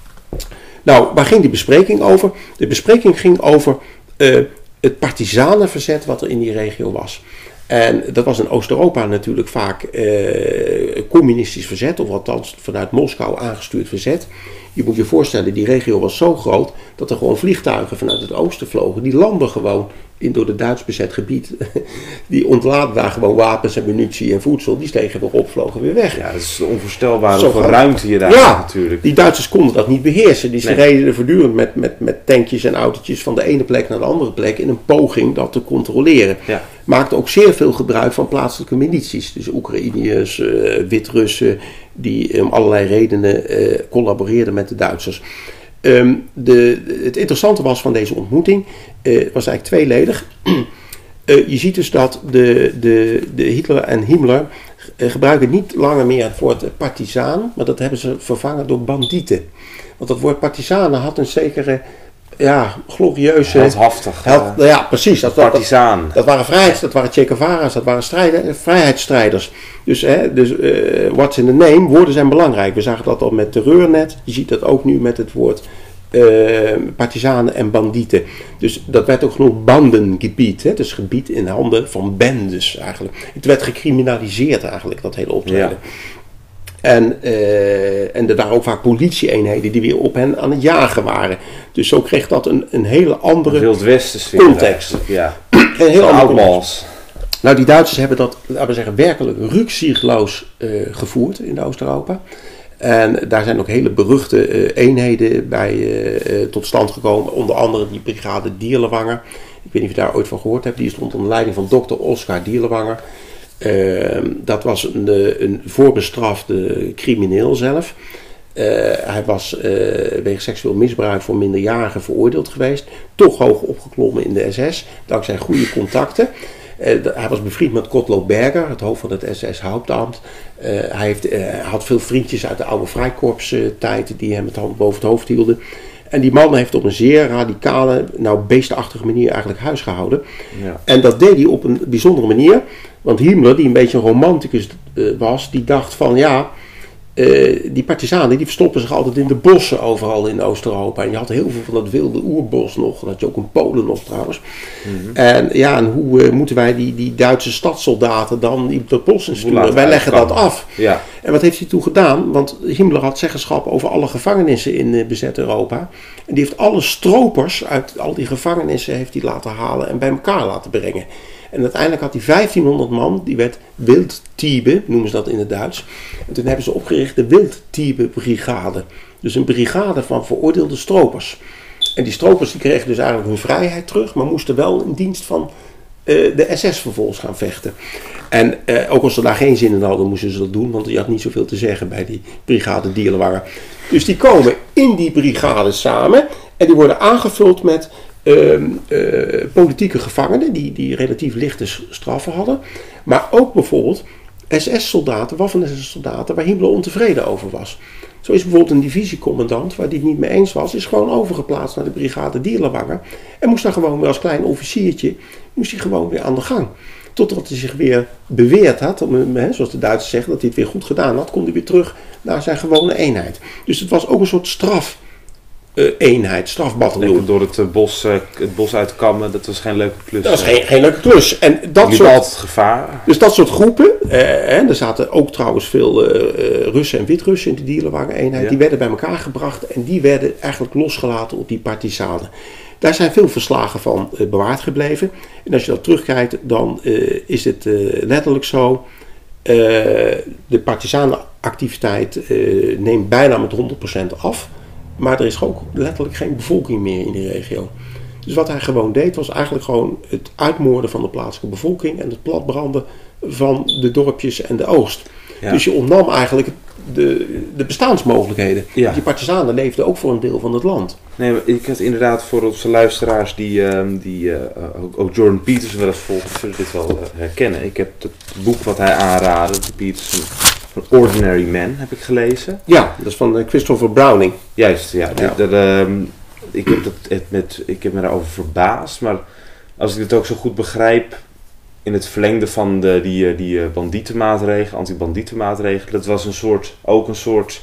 Nou, waar ging die bespreking over? De bespreking ging over uh, het partisanenverzet wat er in die regio was. En dat was in Oost-Europa natuurlijk vaak uh, communistisch verzet, of althans vanuit Moskou aangestuurd verzet. Je moet je voorstellen, die regio was zo groot dat er gewoon vliegtuigen vanuit het oosten vlogen. Die landen gewoon in door de Duits bezet gebied. Die ontladen daar gewoon wapens en munitie en voedsel. Die stegen weer op, vlogen weer weg. Ja, dat is onvoorstelbaar hoeveel ruimte je daar ja, hebt natuurlijk. Die Duitsers konden dat niet beheersen. Die nee. reden er voortdurend met, met, met tankjes en autootjes van de ene plek naar de andere plek in een poging dat te controleren. Ja. Maakten ook zeer veel gebruik van plaatselijke milities. Dus Oekraïniërs, uh, Wit-Russen, die om um, allerlei redenen uh, collaboreerden met de Duitsers. Um, de, het interessante was van deze ontmoeting, uh, was eigenlijk tweeledig. uh, je ziet dus dat de, de, de Hitler en Himmler uh, gebruiken niet langer meer het woord partizaan, maar dat hebben ze vervangen door bandieten. Want dat woord partisanen had een zekere, ja, glorieuze... Heldhaftig. Held, uh, ja, precies. Dat, partisaan. Dat, dat waren vrijheids, dat waren Che Guevara's, dat waren strijder, vrijheidsstrijders. Dus, hè, dus uh, what's in the name, woorden zijn belangrijk. We zagen dat al met terreur net. Je ziet dat ook nu met het woord uh, partisanen en bandieten. Dus dat werd ook genoemd bandengebied. Hè? Dus gebied in handen van bendes eigenlijk. Het werd gecriminaliseerd eigenlijk, dat hele optreden. Ja. En, uh, en er waren ook vaak politie-eenheden die weer op hen aan het jagen waren. Dus zo kreeg dat een, een hele andere Wild Westen context. Ja. Een heel andere context. Nou, die Duitsers hebben dat, laten we zeggen, werkelijk rukzichtloos uh, gevoerd in Oost-Europa. En daar zijn ook hele beruchte uh, eenheden bij uh, uh, tot stand gekomen. Onder andere die brigade Dierlewanger. Ik weet niet of je daar ooit van gehoord hebt. Die stond onder leiding van dokter Oskar Dierlewanger. Uh, dat was een, een voorbestrafte crimineel zelf. Uh, hij was uh, wegens seksueel misbruik voor minderjarigen veroordeeld geweest. Toch hoog opgeklommen in de S S, dankzij goede contacten. Uh, hij was bevriend met Gottlob Berger, het hoofd van het S S-hoofdambt. Uh, hij heeft, uh, had veel vriendjes uit de oude Vrijkorps-tijd uh, die hem het hand boven het hoofd hielden. En die man heeft op een zeer radicale, nou beestachtige manier eigenlijk huisgehouden. Ja. En dat deed hij op een bijzondere manier. Want Himmler, die een beetje een romanticus uh, was, die dacht van ja, uh, die partisanen die verstoppen zich altijd in de bossen overal in Oost-Europa. En je had heel veel van dat wilde oerbos nog, dat had je ook in Polen nog trouwens. Mm-hmm. En ja, en hoe uh, moeten wij die, die Duitse stadssoldaten dan die dat bos insturen? Wij leggen dat af. Ja. En wat heeft hij toen gedaan? Want Himmler had zeggenschap over alle gevangenissen in uh, bezet Europa. En die heeft alle stropers uit al die gevangenissen heeft hij laten halen en bij elkaar laten brengen. En uiteindelijk had hij vijftienhonderd man, die werd Wildtiebe, noemen ze dat in het Duits. En toen hebben ze opgericht de Wildtiebe-brigade. Dus een brigade van veroordeelde stropers. En die stropers die kregen dus eigenlijk hun vrijheid terug, maar moesten wel in dienst van uh, de S S vervolgens gaan vechten. En uh, ook als ze daar geen zin in hadden, moesten ze dat doen, want je had niet zoveel te zeggen bij die brigade Dierlewanger. Dus die komen in die brigade samen en die worden aangevuld met Uh, uh, politieke gevangenen die, die relatief lichte straffen hadden. Maar ook bijvoorbeeld S S-soldaten, Waffen-S S-soldaten waar Himmler ontevreden over was. Zo is bijvoorbeeld een divisiecommandant waar hij het niet mee eens was, is gewoon overgeplaatst naar de brigade Dierlewanger. En moest daar gewoon weer als klein officiertje, moest hij gewoon weer aan de gang. Totdat hij zich weer beweerd had, om, hè, zoals de Duitsers zeggen, dat hij het weer goed gedaan had, kon hij weer terug naar zijn gewone eenheid. Dus het was ook een soort straf. Uh, eenheid, strafbataljon. Door het, uh, bos, uh, het bos uit te kammen, dat was geen leuke klus. Dat was geen, geen leuke klus. En dat liep soort, altijd gevaar. Dus dat soort groepen, uh, hè, er zaten ook trouwens veel uh, uh, Russen en Wit-Russen in de Dierlewanger eenheid, ja. Die werden bij elkaar gebracht en die werden eigenlijk losgelaten op die partisanen. Daar zijn veel verslagen van uh, bewaard gebleven. En als je dat terugkijkt, dan uh, is het uh, letterlijk zo. Uh, de partisanenactiviteit uh, neemt bijna met honderd procent af. Maar er is ook letterlijk geen bevolking meer in die regio. Dus wat hij gewoon deed was eigenlijk gewoon het uitmoorden van de plaatselijke bevolking en het platbranden van de dorpjes en de oogst. Ja. Dus je ontnam eigenlijk de, de bestaansmogelijkheden. Ja. Die partisanen leefden ook voor een deel van het land. Nee, maar ik had inderdaad voor onze luisteraars die, uh, die uh, ook, ook Jordan Peterson wel eens volgen, zullen dit wel uh, herkennen. Ik heb het boek wat hij aanraadde, de Peterson van Ordinary Man, heb ik gelezen. Ja, dat is van uh, Christopher Browning. Juist, ja. ja. Dat, dat, um, ik, heb dat, het met, ik heb me daarover verbaasd, maar als ik het ook zo goed begrijp, in het verlengde van de, die, die uh, bandietenmaatregelen, anti-bandietenmaatregelen, dat was een soort, ook een soort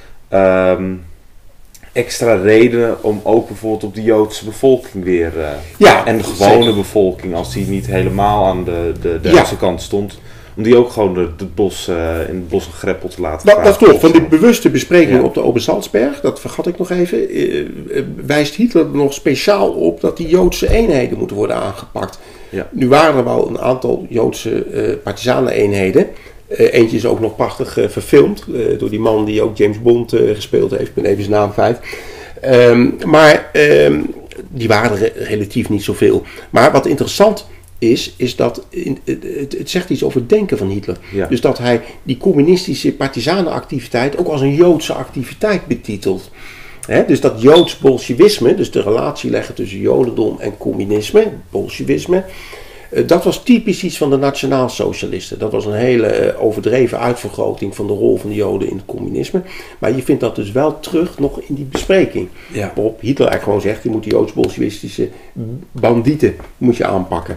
um, extra reden om ook bijvoorbeeld op de Joodse bevolking weer, uh, ja, en de gewone zeker. bevolking, als die niet helemaal aan de, de Duitse ja. kant stond, om die ook gewoon de, de bos, uh, in het bos een greppel te laten dat, dat klopt. Van die bewuste bespreking ja. op de Obersalzberg, dat vergat ik nog even, uh, wijst Hitler er nog speciaal op dat die Joodse eenheden moeten worden aangepakt. Ja. Nu waren er wel een aantal Joodse uh, partisaneneenheden. Uh, eentje is ook nog prachtig uh, verfilmd uh, door die man die ook James Bond uh, gespeeld heeft. Ik ben even zijn naam kwijt. Um, maar um, die waren er relatief niet zoveel. Maar wat interessant is, is dat in, het, het zegt iets over het denken van Hitler. Ja. Dus dat hij die communistische partisanenactiviteit ook als een Joodse activiteit betitelt. He, dus dat Joods-Bolsjewisme, dus de relatie leggen tussen Jodendom en communisme, Bolsjewisme, Uh, dat was typisch iets van de nationaalsocialisten. Dat was een hele uh, overdreven uitvergroting van de rol van de Joden in het communisme. Maar je vindt dat dus wel terug nog in die bespreking. Ja. Waarop Hitler eigenlijk gewoon zegt, je moet die joods-bolsjewistische bandieten moet je aanpakken.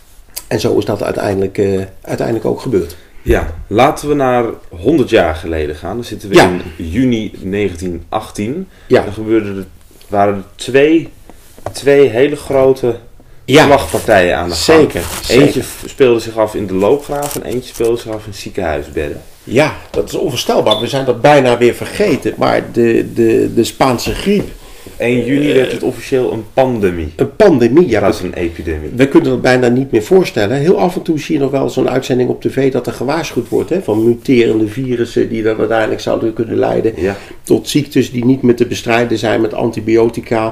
En zo is dat uiteindelijk, uh, uiteindelijk ook gebeurd. Ja, laten we naar honderd jaar geleden gaan. Dan zitten we Ja. in juni negentien achttien. Ja. Dan gebeurde er, waren er twee, twee hele grote Ja. slagpartijen aan de gang. Zeker, Eentje zeker. speelde zich af in de loopgraaf en eentje speelde zich af in ziekenhuisbedden. Ja, dat is onvoorstelbaar. We zijn dat bijna weer vergeten. Maar de, de, de Spaanse griep, Op één juni werd het officieel een pandemie. een pandemie. Ja, Dat is dat, een epidemie. we kunnen dat bijna niet meer voorstellen. Heel af en toe zie je nog wel zo'n uitzending op tv dat er gewaarschuwd wordt. Hè, van muterende virussen die dan uiteindelijk zouden kunnen leiden Ja. tot ziektes die niet meer te bestrijden zijn met antibiotica.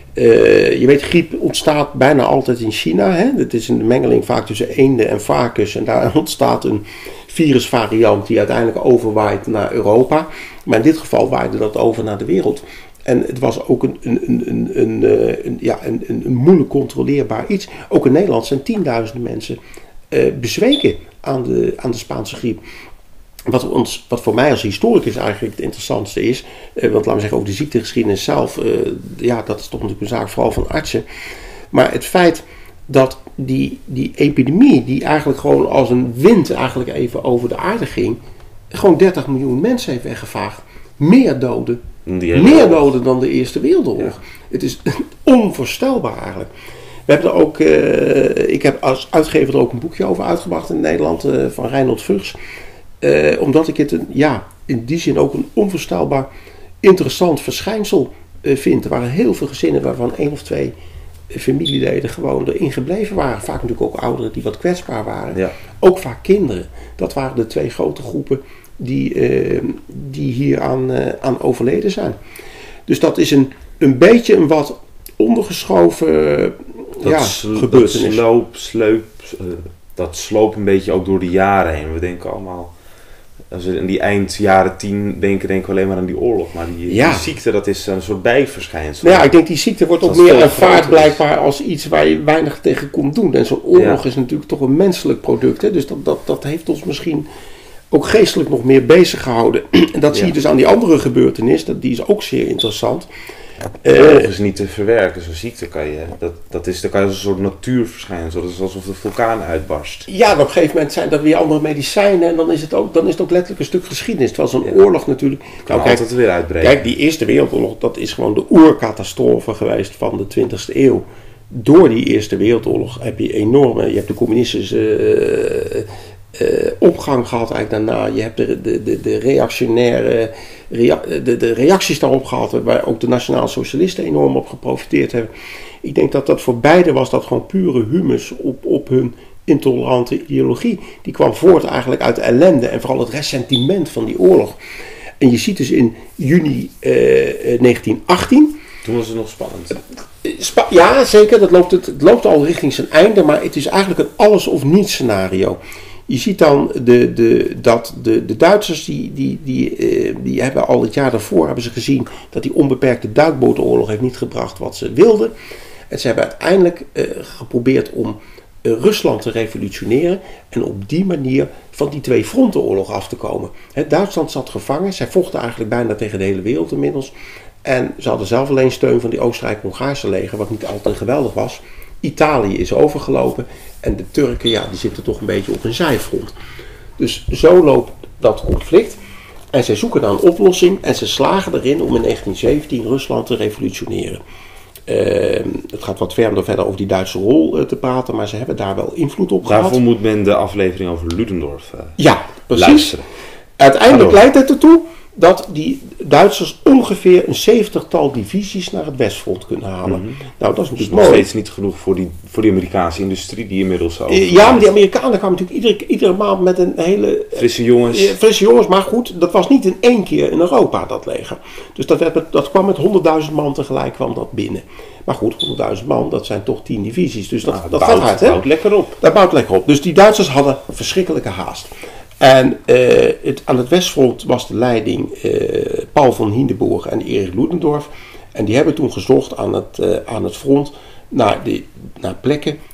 Uh, je weet, griep ontstaat bijna altijd in China. Hè? Het is een mengeling vaak tussen eenden en varkens. En daar ontstaat een virusvariant die uiteindelijk overwaait naar Europa. Maar in dit geval waaide dat over naar de wereld. En het was ook een, een, een, een, een, een, ja, een, een moeilijk controleerbaar iets. Ook in Nederland zijn tienduizenden mensen uh, bezweken aan de, aan de Spaanse griep. Wat, ons, wat voor mij als historicus eigenlijk het interessantste is, eh, want laten we zeggen over de ziektegeschiedenis zelf, eh, ja, dat is toch natuurlijk een zaak vooral van artsen. Maar het feit dat die, die epidemie, die eigenlijk gewoon als een wind eigenlijk even over de aarde ging, gewoon dertig miljoen mensen heeft weggevaagd. Meer doden, Die hele meer oorlog. doden dan de Eerste Wereldoorlog. Ja. Het is onvoorstelbaar eigenlijk. We hebben er ook, uh, ik heb als uitgever er ook een boekje over uitgebracht in Nederland, uh, van Reinhold Vugs. Uh, omdat ik het een, ja, in die zin ook een onvoorstelbaar interessant verschijnsel uh, vind. Er waren heel veel gezinnen waarvan één of twee uh, familieleden gewoon erin gebleven waren. Vaak natuurlijk ook ouderen die wat kwetsbaar waren. Ja. Ook vaak kinderen. Dat waren de twee grote groepen die, uh, die hier aan, uh, aan overleden zijn. Dus dat is een, een beetje een wat ondergeschoven uh, Dat, ja, sl- dat gebeurtenis. sloop, sleup, uh, dat sloop een beetje ook door de jaren heen. We denken allemaal, als we in die eind jaren tien denken, denken we alleen maar aan die oorlog. Maar die, Ja. die ziekte, dat is een soort bijverschijnsel. Nou ja, ik denk die ziekte wordt ook Dat is meer veel ervaard groter blijkbaar als iets waar je weinig tegen kon doen. En zo'n oorlog Ja. is natuurlijk toch een menselijk product. Hè? Dus dat, dat, dat heeft ons misschien ook geestelijk nog meer bezig gehouden. En dat zie je Ja. dus aan die andere gebeurtenis. Dat, die is ook zeer interessant. De Eh, oorlog is niet te verwerken. Zo'n ziekte kan je, dat, dat is, dat kan je als een soort natuurverschijnsel. Dat is alsof de vulkaan uitbarst. Ja, en op een gegeven moment zijn er weer andere medicijnen. En dan is het ook, dan is het ook letterlijk een stuk geschiedenis. Terwijl zo'n Ja. oorlog natuurlijk. Kan Nou, kijk, altijd weer uitbreken. Kijk, die Eerste Wereldoorlog, dat is gewoon de oercatastrofe geweest van de twintigste eeuw. Door die Eerste Wereldoorlog heb je enorme, je hebt de communistische uh, uh, opgang gehad eigenlijk daarna. Je hebt de, de, de, de reactionaire, rea, de, de reacties daarop gehad, waar ook de nationaal socialisten enorm op geprofiteerd hebben. Ik denk dat dat voor beide was dat gewoon pure humus op, op hun intolerante ideologie. Die kwam voort eigenlijk uit de ellende en vooral het ressentiment van die oorlog. En je ziet dus in juni uh, negentien achttien... Toen was het nog spannend. Spa- ja, zeker. Dat loopt het, het loopt al richting zijn einde, maar het is eigenlijk een alles of niets scenario. Je ziet dan de, de, dat de, de Duitsers, die, die, die, uh, die hebben al het jaar daarvoor hebben ze gezien dat die onbeperkte duikbootoorlog heeft niet gebracht wat ze wilden. En ze hebben uiteindelijk uh, geprobeerd om uh, Rusland te revolutioneren en op die manier van die twee frontenoorlog af te komen. He, Duitsland zat gevangen, zij vochten eigenlijk bijna tegen de hele wereld inmiddels. En ze hadden zelf alleen steun van die Oostenrijk-Hongaarse leger, wat niet altijd geweldig was. Italië is overgelopen en de Turken, ja, die zitten toch een beetje op een zijfront. Dus zo loopt dat conflict. En zij zoeken naar een oplossing en ze slagen erin om in negentien zeventien Rusland te revolutioneren. Uh, het gaat wat ver om er verder over die Duitse rol uh, te praten, maar ze hebben daar wel invloed op gehad. Daarvoor moet men de aflevering over Ludendorff uh, ja, precies. luisteren. Uiteindelijk Hallo. leidt het ertoe dat die Duitsers ongeveer een zeventigtal divisies naar het Westfront kunnen halen. Mm-hmm. Nou, dat is Dus natuurlijk nog mooi. steeds niet genoeg voor die, voor die Amerikaanse industrie die inmiddels zo... Uh, ja, maar die Amerikanen kwamen natuurlijk iedere, iedere maand met een hele... Frisse jongens. Uh, frisse jongens, maar goed, dat was niet in één keer in Europa, dat leger. Dus dat, werd met, dat kwam met honderdduizend man tegelijk kwam dat binnen. Maar goed, honderdduizend man, dat zijn toch tien divisies. Dus dat, Nou, dat bouwt, gaat hard, hè? bouwt lekker op. Dat bouwt lekker op. Dus die Duitsers hadden verschrikkelijke haast. En uh, het, aan het Westfront was de leiding uh, Paul von Hindenburg en Erich Ludendorff. En die hebben toen gezocht aan het, uh, aan het front naar, de, naar plekken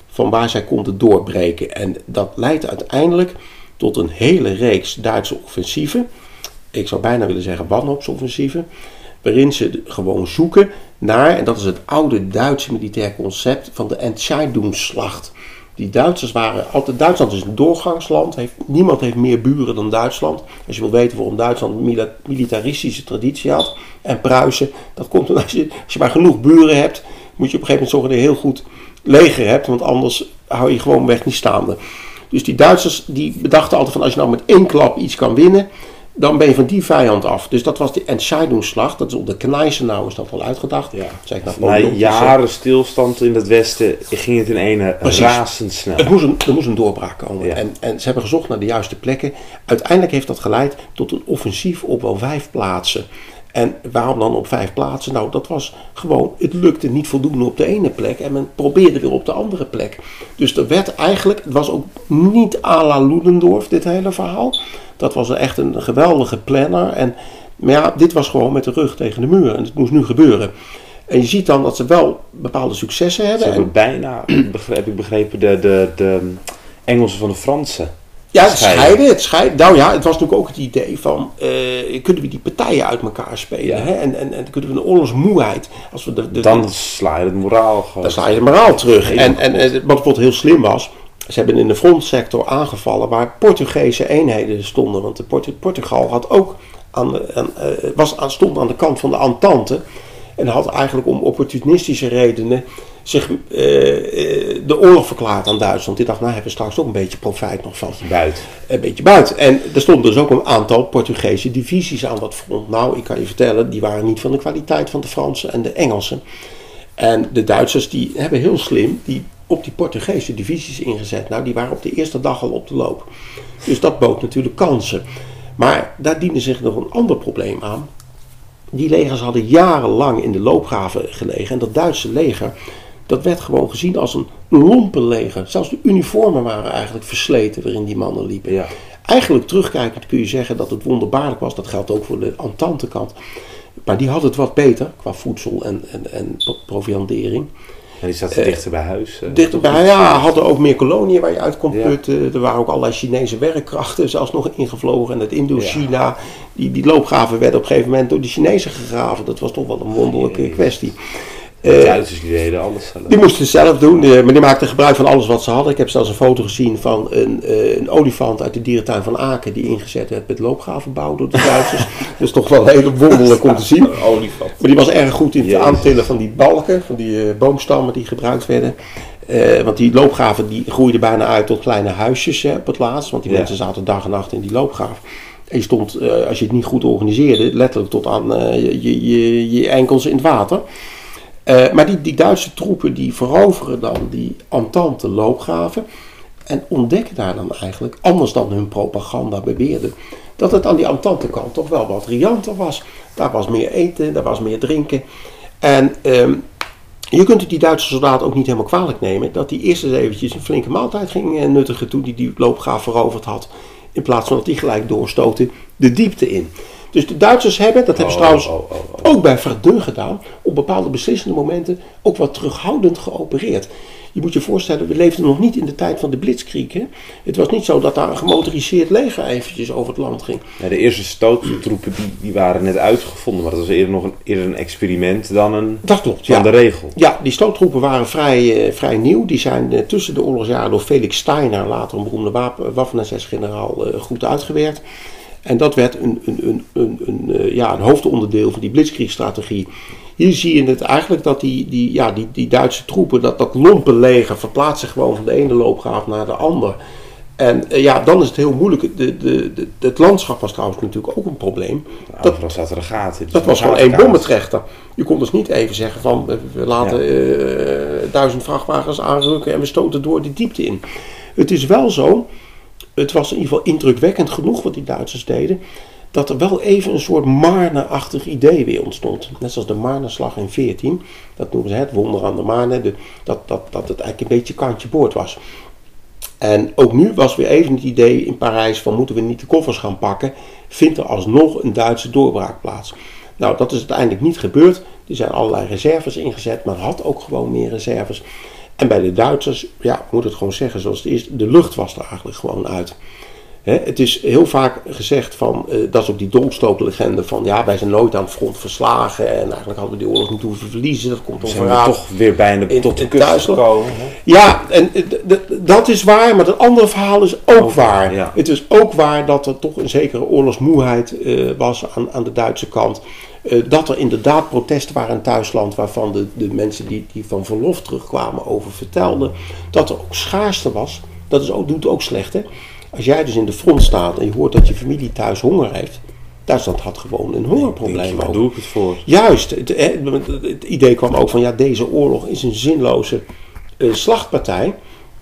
van waar zij konden doorbreken. En dat leidt uiteindelijk tot een hele reeks Duitse offensieven. Ik zou bijna willen zeggen wanhoopsoffensieven. Waarin ze gewoon zoeken naar, en dat is het oude Duitse militair concept van de Entscheidungsschlacht. Die Duitsers waren altijd, Duitsland is een doorgangsland. Heeft, niemand heeft meer buren dan Duitsland. Als je wil weten waarom Duitsland een militaristische traditie had. En Pruisen, dat komt omdat als je, als je maar genoeg buren hebt, moet je op een gegeven moment zorgen dat je heel goed leger hebt. Want anders hou je gewoon weg niet staande. Dus die Duitsers die bedachten altijd van als je nou met één klap iets kan winnen, dan ben je van die vijand af. Dus dat was de Entscheidungsschlacht. Dat is onder Kneisenau is dat al uitgedacht. Ja. Zeg ik Na jaren stilstand in het westen ging het in ene razendsnel. Het moest een, er moest een doorbraak komen. Ja. En, en ze hebben gezocht naar de juiste plekken. Uiteindelijk heeft dat geleid tot een offensief op wel vijf plaatsen. En waarom dan op vijf plaatsen? Nou, dat was gewoon, het lukte niet voldoende op de ene plek en men probeerde weer op de andere plek. Dus er werd eigenlijk, het was ook niet à la Ludendorff dit hele verhaal. Dat was echt een geweldige planner. En, maar ja, dit was gewoon met de rug tegen de muur en het moest nu gebeuren. En je ziet dan dat ze wel bepaalde successen hebben. Ze hebben en, bijna, heb ik begrepen, de, de, de Engelsen van de Fransen. Ja, het scheiden, het scheiden. Nou ja, het was natuurlijk ook het idee van, uh, kunnen we die partijen uit elkaar spelen? Ja. Hè? En, en, en kunnen we een oorlogsmoeheid, als we de, de, Dan sla je het moraal gewoon. dan sla je het moraal terug. En, en, en wat bijvoorbeeld heel slim was, ze hebben in de frontsector aangevallen waar Portugese eenheden stonden. Want de Port- Portugal had ook aan de, aan, uh, was aan, stond aan de kant van de Entente. En had eigenlijk om opportunistische redenen zich uh, uh, de oorlog verklaard aan Duitsland. Die dacht, nou hebben we straks ook een beetje profijt nog van. Buiten. Een beetje buiten. En er stonden dus ook een aantal Portugese divisies aan dat front. Nou, ik kan je vertellen, die waren niet van de kwaliteit van de Fransen en de Engelsen. En de Duitsers die hebben heel slim die op die Portugese divisies ingezet. Nou, die waren op de eerste dag al op de loop. Dus dat bood natuurlijk kansen. Maar daar diende zich nog een ander probleem aan. Die legers hadden jarenlang in de loopgraven gelegen. En dat Duitse leger, dat werd gewoon gezien als een lompenleger. Zelfs de uniformen waren eigenlijk versleten waarin die mannen liepen. Ja. Eigenlijk terugkijkend kun je zeggen dat het wonderbaarlijk was. Dat geldt ook voor de Entente kant. Maar die had het wat beter qua voedsel en, en, en proviandering. En die zaten uh, dichter bij huis. Uh, Dichterbij, ja, hadden ook meer koloniën waar je uit kon Ja. putten. Er waren ook allerlei Chinese werkkrachten zelfs nog ingevlogen. En uit Indochina, Ja. die, die loopgraven werden op een gegeven moment door de Chinezen gegraven. Dat was toch wel een wonderlijke Nee. kwestie. De Uh, Duitsers die deden alles zelf. die moesten het zelf doen, uh, maar die maakten gebruik van alles wat ze hadden. Ik heb zelfs een foto gezien van een, uh, een olifant uit de dierentuin van Aken die ingezet werd met loopgravenbouw door de Duitsers. Dat is toch wel heel wonderlijk om te zien. Een olifant. Maar die was erg goed in het Jezus. aantillen van die balken, van die uh, boomstammen die gebruikt werden. Uh, want die loopgraven die groeiden bijna uit tot kleine huisjes hè, op het laatst. Want die Ja. mensen zaten dag en nacht in die loopgraaf. En je stond, uh, als je het niet goed organiseerde, letterlijk tot aan uh, je, je, je enkels in het water. Uh, maar die, die Duitse troepen die veroveren dan die Entente loopgraven en ontdekken daar dan eigenlijk, anders dan hun propaganda beweerde, dat het aan die Entente kant toch wel wat rianter was. Daar was meer eten, daar was meer drinken. En um, je kunt het die Duitse soldaten ook niet helemaal kwalijk nemen dat die eerst eens eventjes een flinke maaltijd ging uh, nuttigen toen die die loopgraaf veroverd had. In plaats van dat die gelijk doorstoten de diepte in. Dus de Duitsers hebben, dat hebben ze Oh, trouwens oh, oh, oh. ook bij Verdun gedaan, op bepaalde beslissende momenten ook wat terughoudend geopereerd. Je moet je voorstellen, we leefden nog niet in de tijd van de Blitzkrieg. Hè? Het was niet zo dat daar een gemotoriseerd leger eventjes over het land ging. Ja, de eerste stoottroepen die, die waren net uitgevonden, maar dat was eerder nog een, eerder een experiment dan, een, Dat klopt, dan ja. de regel. Ja, die stoottroepen waren vrij, uh, vrij nieuw. Die zijn uh, tussen de oorlogsjaren door Felix Steiner, later een beroemde wapen, Waffen-S S-generaal, uh, goed uitgewerkt. En dat werd een, een, een, een, een, uh, ja, een hoofdonderdeel van die Blitzkriegstrategie. Hier zie je het eigenlijk dat die, die, ja, die, die Duitse troepen, dat, dat lompenleger verplaatst zich gewoon van de ene loopgraaf naar de ander. En uh, ja, dan is het heel moeilijk. De, de, de, het landschap was trouwens natuurlijk ook een probleem. Nou, overal zaten er gaten. Dus Dat was gewoon één gatenkaas. bommentrechter. Je kon dus niet even zeggen van we, we laten Ja. uh, duizend vrachtwagens aanrukken en we stoten door de diepte in. Het is wel zo, het was in ieder geval indrukwekkend genoeg wat die Duitsers deden, dat er wel even een soort Marne-achtig idee weer ontstond. Net zoals de Marne-slag in veertien. Dat noemen ze het wonder aan de Marne. De, dat, dat, dat het eigenlijk een beetje kantje boord was. En ook nu was weer even het idee in Parijs van moeten we niet de koffers gaan pakken. Vindt er alsnog een Duitse doorbraak plaats. Nou, dat is uiteindelijk niet gebeurd. Er zijn allerlei reserves ingezet. Maar had ook gewoon meer reserves. En bij de Duitsers, ja, ik moet het gewoon zeggen zoals het is, de lucht was er eigenlijk gewoon uit. He, het is heel vaak gezegd van, uh, dat is ook die dolkstootlegende van, ja, wij zijn nooit aan het front verslagen en eigenlijk hadden we die oorlog niet hoeven verliezen. Dat komt zijn we toch weer bijna in, tot de in kust Duitsland gekomen. Ja, en d- d- dat is waar, maar het andere verhaal is ook Ook waar. waar, ja. Het is ook waar dat er toch een zekere oorlogsmoeheid uh, was aan, aan de Duitse kant. Uh, dat er inderdaad protesten waren in Duitsland, waarvan de, de mensen die, die van verlof terugkwamen over vertelden. Dat er ook schaarste was. Dat is ook, doet ook slecht, hè. Als jij dus in de front staat en je hoort dat je familie thuis honger heeft. Duitsland had gewoon een hongerprobleem. Waar doe ik het voor? Juist, het, het, het idee kwam ook van, ja, deze oorlog is een zinloze uh, slachtpartij.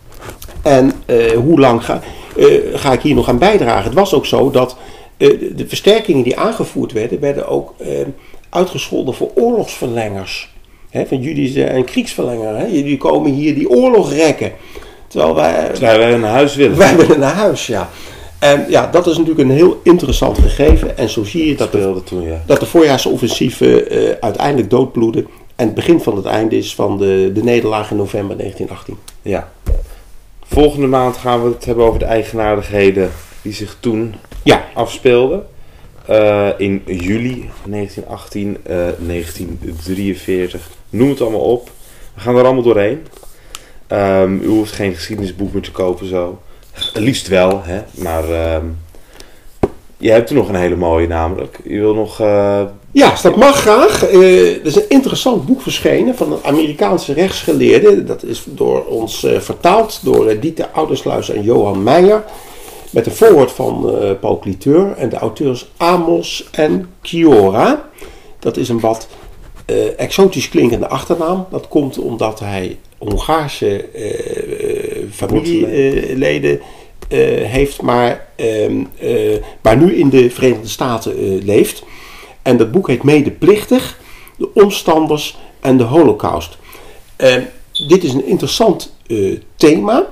En uh, hoe lang ga, uh, ga ik hier nog aan bijdragen? Het was ook zo dat uh, de, de versterkingen die aangevoerd werden, werden ook uh, uitgescholden voor oorlogsverlengers. He, van jullie zijn een kriegsverlenger, hè? Jullie komen hier die oorlog rekken. Terwijl wij, Terwijl wij naar huis willen. wij willen naar huis, ja. En ja, dat is natuurlijk een heel interessant gegeven. En zo zie je dat de, toen, ja. dat de voorjaarsoffensieven uh, uiteindelijk doodbloeden. En het begin van het einde is van de, de nederlaag in november negentien achttien. Ja. Volgende maand gaan we het hebben over de eigenaardigheden die zich toen Ja. afspeelden. Uh, in juli negentien achttien, uh, negentien drieënveertig, noem het allemaal op. We gaan er allemaal doorheen. Um, u hoeft geen geschiedenisboek meer te kopen zo. Liefst wel, hè. Maar um, je hebt er nog een hele mooie namelijk. Je wil nog... Uh... Ja, dat mag graag. Uh, er is een interessant boek verschenen van een Amerikaanse rechtsgeleerde. Dat is door ons uh, vertaald door uh, Dieter Oudersluis en Johan Meijer. Met een voorwoord van uh, Paul Cliteur en de auteurs Amos en Chiora. Dat is een wat uh, exotisch klinkende achternaam. Dat komt omdat hij Hongaarse uh, familieleden uh, uh, heeft, maar, uh, uh, maar nu in de Verenigde Staten uh, leeft. En dat boek heet Medeplichtig, de omstanders en de Holocaust. Uh, dit is een interessant uh, thema.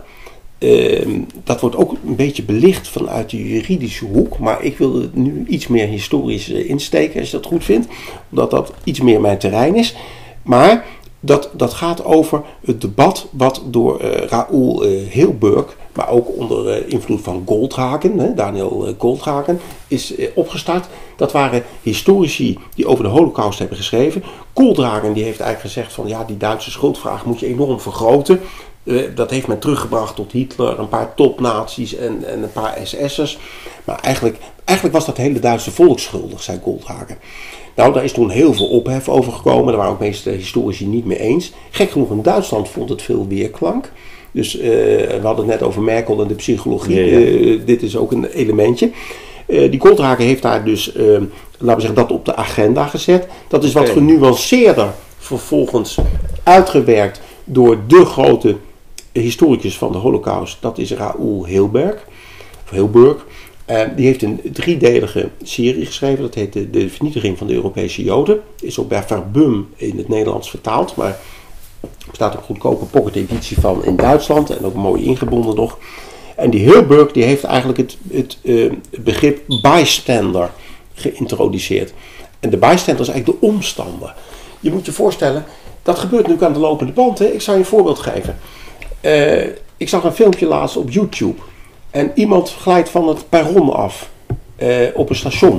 Uh, dat wordt ook een beetje belicht vanuit de juridische hoek, maar ik wil het nu iets meer historisch uh, insteken, als je dat goed vindt, omdat dat iets meer mijn terrein is. Maar dat, dat gaat over het debat wat door uh, Raoul uh, Hilberg, maar ook onder uh, invloed van Goldhagen, hè, Daniel uh, Goldhagen, is uh, opgestart. Dat waren historici die over de Holocaust hebben geschreven. Goldhagen die heeft eigenlijk gezegd van ja, die Duitse schuldvraag moet je enorm vergroten. Uh, dat heeft men teruggebracht tot Hitler, een paar topnazi's en, en een paar S S'ers. Maar eigenlijk, eigenlijk was dat hele Duitse volk schuldig, zei Goldhagen. Nou, daar is toen heel veel ophef over gekomen. Daar waren ook meeste historici niet mee eens. Gek genoeg, in Duitsland vond het veel weerklank. Dus uh, we hadden het net over Merkel en de psychologie. Ja, ja. Uh, dit is ook een elementje. Uh, die Goldhagen heeft daar dus, uh, laten we zeggen, dat op de agenda gezet. Dat is wat genuanceerder vervolgens uitgewerkt door de grote historicus van de Holocaust. Dat is Raoul Hilberg. Of Hilberg. Uh, die heeft een driedelige serie geschreven. Dat heet de, de vernietiging van de Europese Joden. Is ook bij Verbum in het Nederlands vertaald. Maar er bestaat ook een goedkope pocket-editie van in Duitsland. En ook mooi ingebonden nog. En die Hilberg die heeft eigenlijk het, het uh, begrip bystander geïntroduceerd. En de bystander is eigenlijk de omstander. Je moet je voorstellen, dat gebeurt nu aan de lopende band. Hè? Ik zal je een voorbeeld geven. Uh, ik zag een filmpje laatst op YouTube. En iemand glijdt van het perron af uh, op een station.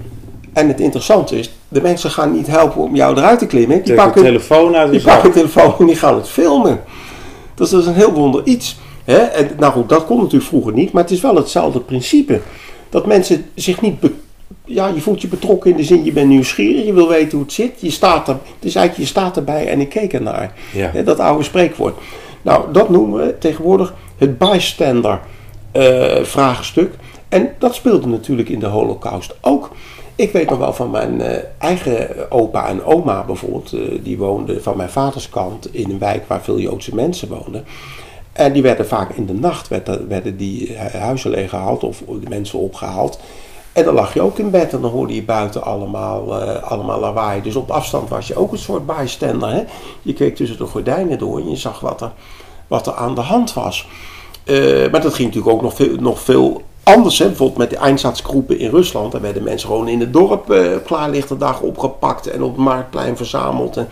En het interessante is, de mensen gaan niet helpen om jou eruit te klimmen. Die pakken de telefoon uit de Die pakken de telefoon en die gaan het filmen. Dus dat is een heel wonder iets. Hè? En, nou goed, dat kon natuurlijk vroeger niet, maar het is wel hetzelfde principe. Dat mensen zich niet... Be- ja, je voelt je betrokken in de zin, je bent nieuwsgierig, je wil weten hoe het zit. Je staat er, het is eigenlijk, je staat erbij en ik keek ernaar. Ja. Hè, dat oude spreekwoord. Nou, dat noemen we tegenwoordig het bystander uh, vraagstuk. En dat speelde natuurlijk in de Holocaust ook. Ik weet nog wel van mijn uh, eigen opa en oma bijvoorbeeld. Uh, die woonden van mijn vaders kant in een wijk waar veel Joodse mensen woonden. En die werden vaak in de nacht werden, werden die huizen leeggehaald of de mensen opgehaald. En dan lag je ook in bed en dan hoorde je buiten allemaal, uh, allemaal lawaai. Dus op afstand was je ook een soort bystander. Hè? Je keek tussen de gordijnen door en je zag wat er, wat er aan de hand was. Uh, maar dat ging natuurlijk ook nog veel, nog veel anders. Hè? Bijvoorbeeld met de Einsatzgroepen in Rusland. Daar werden mensen gewoon in het dorp uh, klaarlichte dag opgepakt en op het marktplein verzameld. En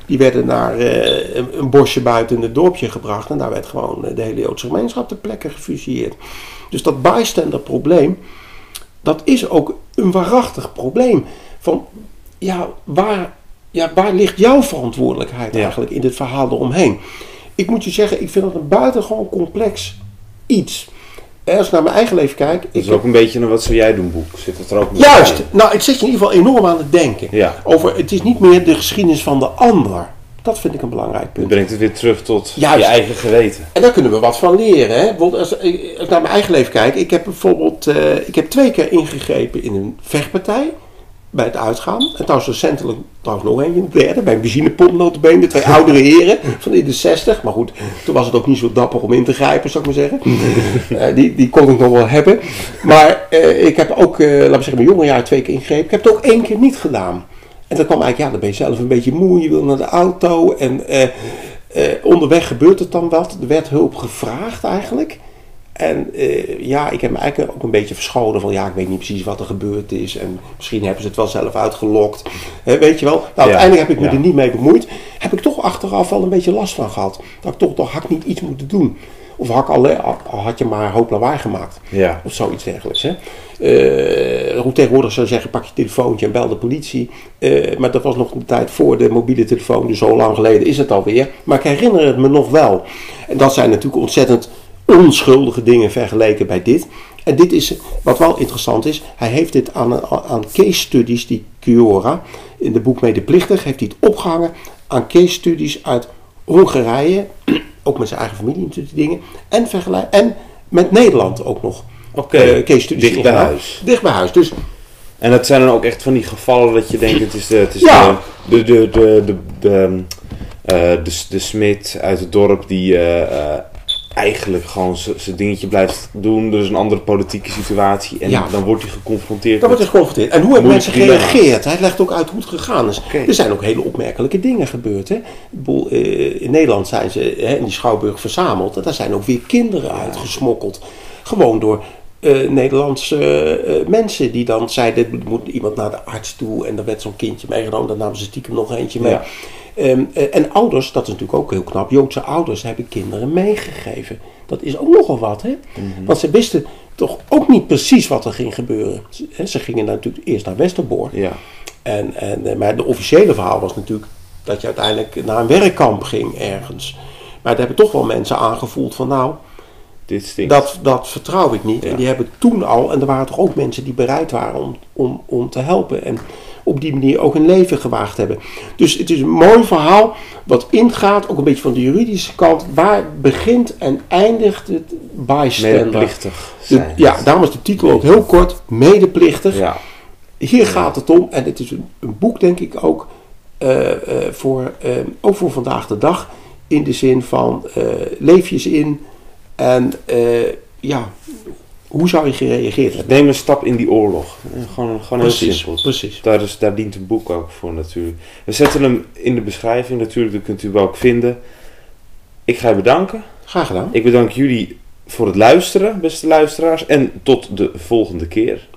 Die werden naar uh, een, een bosje buiten het dorpje gebracht. En daar werd gewoon uh, de hele Joodse gemeenschap ter plekke gefusilleerd. Dus dat bystander probleem, dat is ook een waarachtig probleem. Van, ja, waar, ja, waar ligt jouw verantwoordelijkheid ja. eigenlijk in dit verhaal eromheen? Ik moet je zeggen, ik vind dat een buitengewoon complex iets. Als ik naar mijn eigen leven kijk... Dat is ik ook een beetje een wat zou jij doen boek. Zit het er ook Juist! In? Nou, het zet je in ieder geval enorm aan het denken. Ja. Over, het is niet meer de geschiedenis van de ander. Dat vind ik een belangrijk punt. Je brengt het weer terug tot Juist. je eigen geweten. En daar kunnen we wat van leren. Hè? Als, als ik naar mijn eigen leven kijk... Ik heb bijvoorbeeld uh, ik heb twee keer ingegrepen in een vechtpartij... bij het uitgaan. En trouwens recentelijk trouwens nog eentje, een derde, bij een benzinepomp notabene, de twee oudere heren van in de zestig. Maar goed, toen was het ook niet zo dapper om in te grijpen, zou ik maar zeggen. uh, die, die kon ik nog wel hebben. Maar uh, ik heb ook, uh, laten we zeggen, mijn jonge jaar twee keer ingegrepen. Ik heb het ook één keer niet gedaan. En dan kwam eigenlijk, ja, dan ben je zelf een beetje moe, je wil naar de auto. En uh, uh, onderweg gebeurt het dan wat. Er werd hulp gevraagd eigenlijk. En uh, ja, ik heb me eigenlijk ook een beetje verscholen van ja, ik weet niet precies wat er gebeurd is. En misschien hebben ze het wel zelf uitgelokt. He, weet je wel. Nou, ja, uiteindelijk heb ik me ja. er niet mee bemoeid. Heb ik toch achteraf wel een beetje last van gehad. Dat ik toch, toch had ik niet iets moeten doen. Of had, ik alleen, al had je maar hoop lawaai gemaakt. Ja. Of zoiets dergelijks. Hè. Uh, hoe tegenwoordig zou je zeggen, pak je telefoontje en bel de politie. Uh, maar dat was nog een tijd voor de mobiele telefoon. Dus zo lang geleden is het alweer. Maar ik herinner het me nog wel. En dat zijn natuurlijk ontzettend onschuldige dingen vergeleken bij dit. En dit is, wat wel interessant is, hij heeft dit aan, aan case studies, die Chiora, in de boek Medeplichtig, heeft hij het opgehangen aan case studies uit Hongarije, ook met zijn eigen familie natuurlijk dingen, en, vergelijk, en met Nederland ook nog. Oké, okay. uh, case studies dicht bij huis. Dicht bij huis, dus... En dat zijn dan ook echt van die gevallen dat je denkt, het is de, het is ja. de, de, de, de, de, de, uh, de, de smid uit het dorp die... Uh, uh, eigenlijk gewoon zijn dingetje blijft doen. Er is een andere politieke situatie. En ja. dan wordt hij geconfronteerd. Dan wordt hij geconfronteerd. En hoe hebben mensen gereageerd? Hij legt ook uit hoe het gegaan is. Okay. Er zijn ook hele opmerkelijke dingen gebeurd. Hè? In Nederland zijn ze in die Schouwburg verzameld. En daar zijn ook weer kinderen ja. uitgesmokkeld. Gewoon door uh, Nederlandse uh, mensen die dan zeiden... er moet iemand naar de arts toe. En dan werd zo'n kindje meegenomen. Dan namen ze stiekem nog eentje mee. Ja. Um, en ouders, dat is natuurlijk ook heel knap, Joodse ouders hebben kinderen meegegeven. Dat is ook nogal wat, hè? Mm-hmm. Want ze wisten toch ook niet precies wat er ging gebeuren. Ze, ze gingen natuurlijk eerst naar Westerbork. Ja. En, en, maar de officiële verhaal was natuurlijk dat je uiteindelijk naar een werkkamp ging ergens. Maar daar hebben toch wel mensen aangevoeld van nou, dit dat, dat vertrouw ik niet. Ja. En die hebben toen al, en er waren toch ook mensen die bereid waren om, om, om te helpen. En op die manier ook een leven gewaagd hebben. Dus het is een mooi verhaal wat ingaat, ook een beetje van de juridische kant. Waar begint en eindigt het bystander? Medeplichtig. De, ja, daarom is de titel ook heel kort, Medeplichtig. Ja. Hier gaat het om, en het is een, een boek denk ik ook, uh, uh, voor, uh, ook voor vandaag de dag. In de zin van uh, leef je ze in en uh, ja... Hoe zou je gereageerd hebben? Neem een stap in die oorlog. Gewoon, gewoon precies, heel simpel. Precies. Daar, is, daar dient een boek ook voor natuurlijk. We zetten hem in de beschrijving natuurlijk. Dat kunt u wel ook vinden. Ik ga je bedanken. Graag gedaan. Ik bedank jullie voor het luisteren, beste luisteraars. En tot de volgende keer.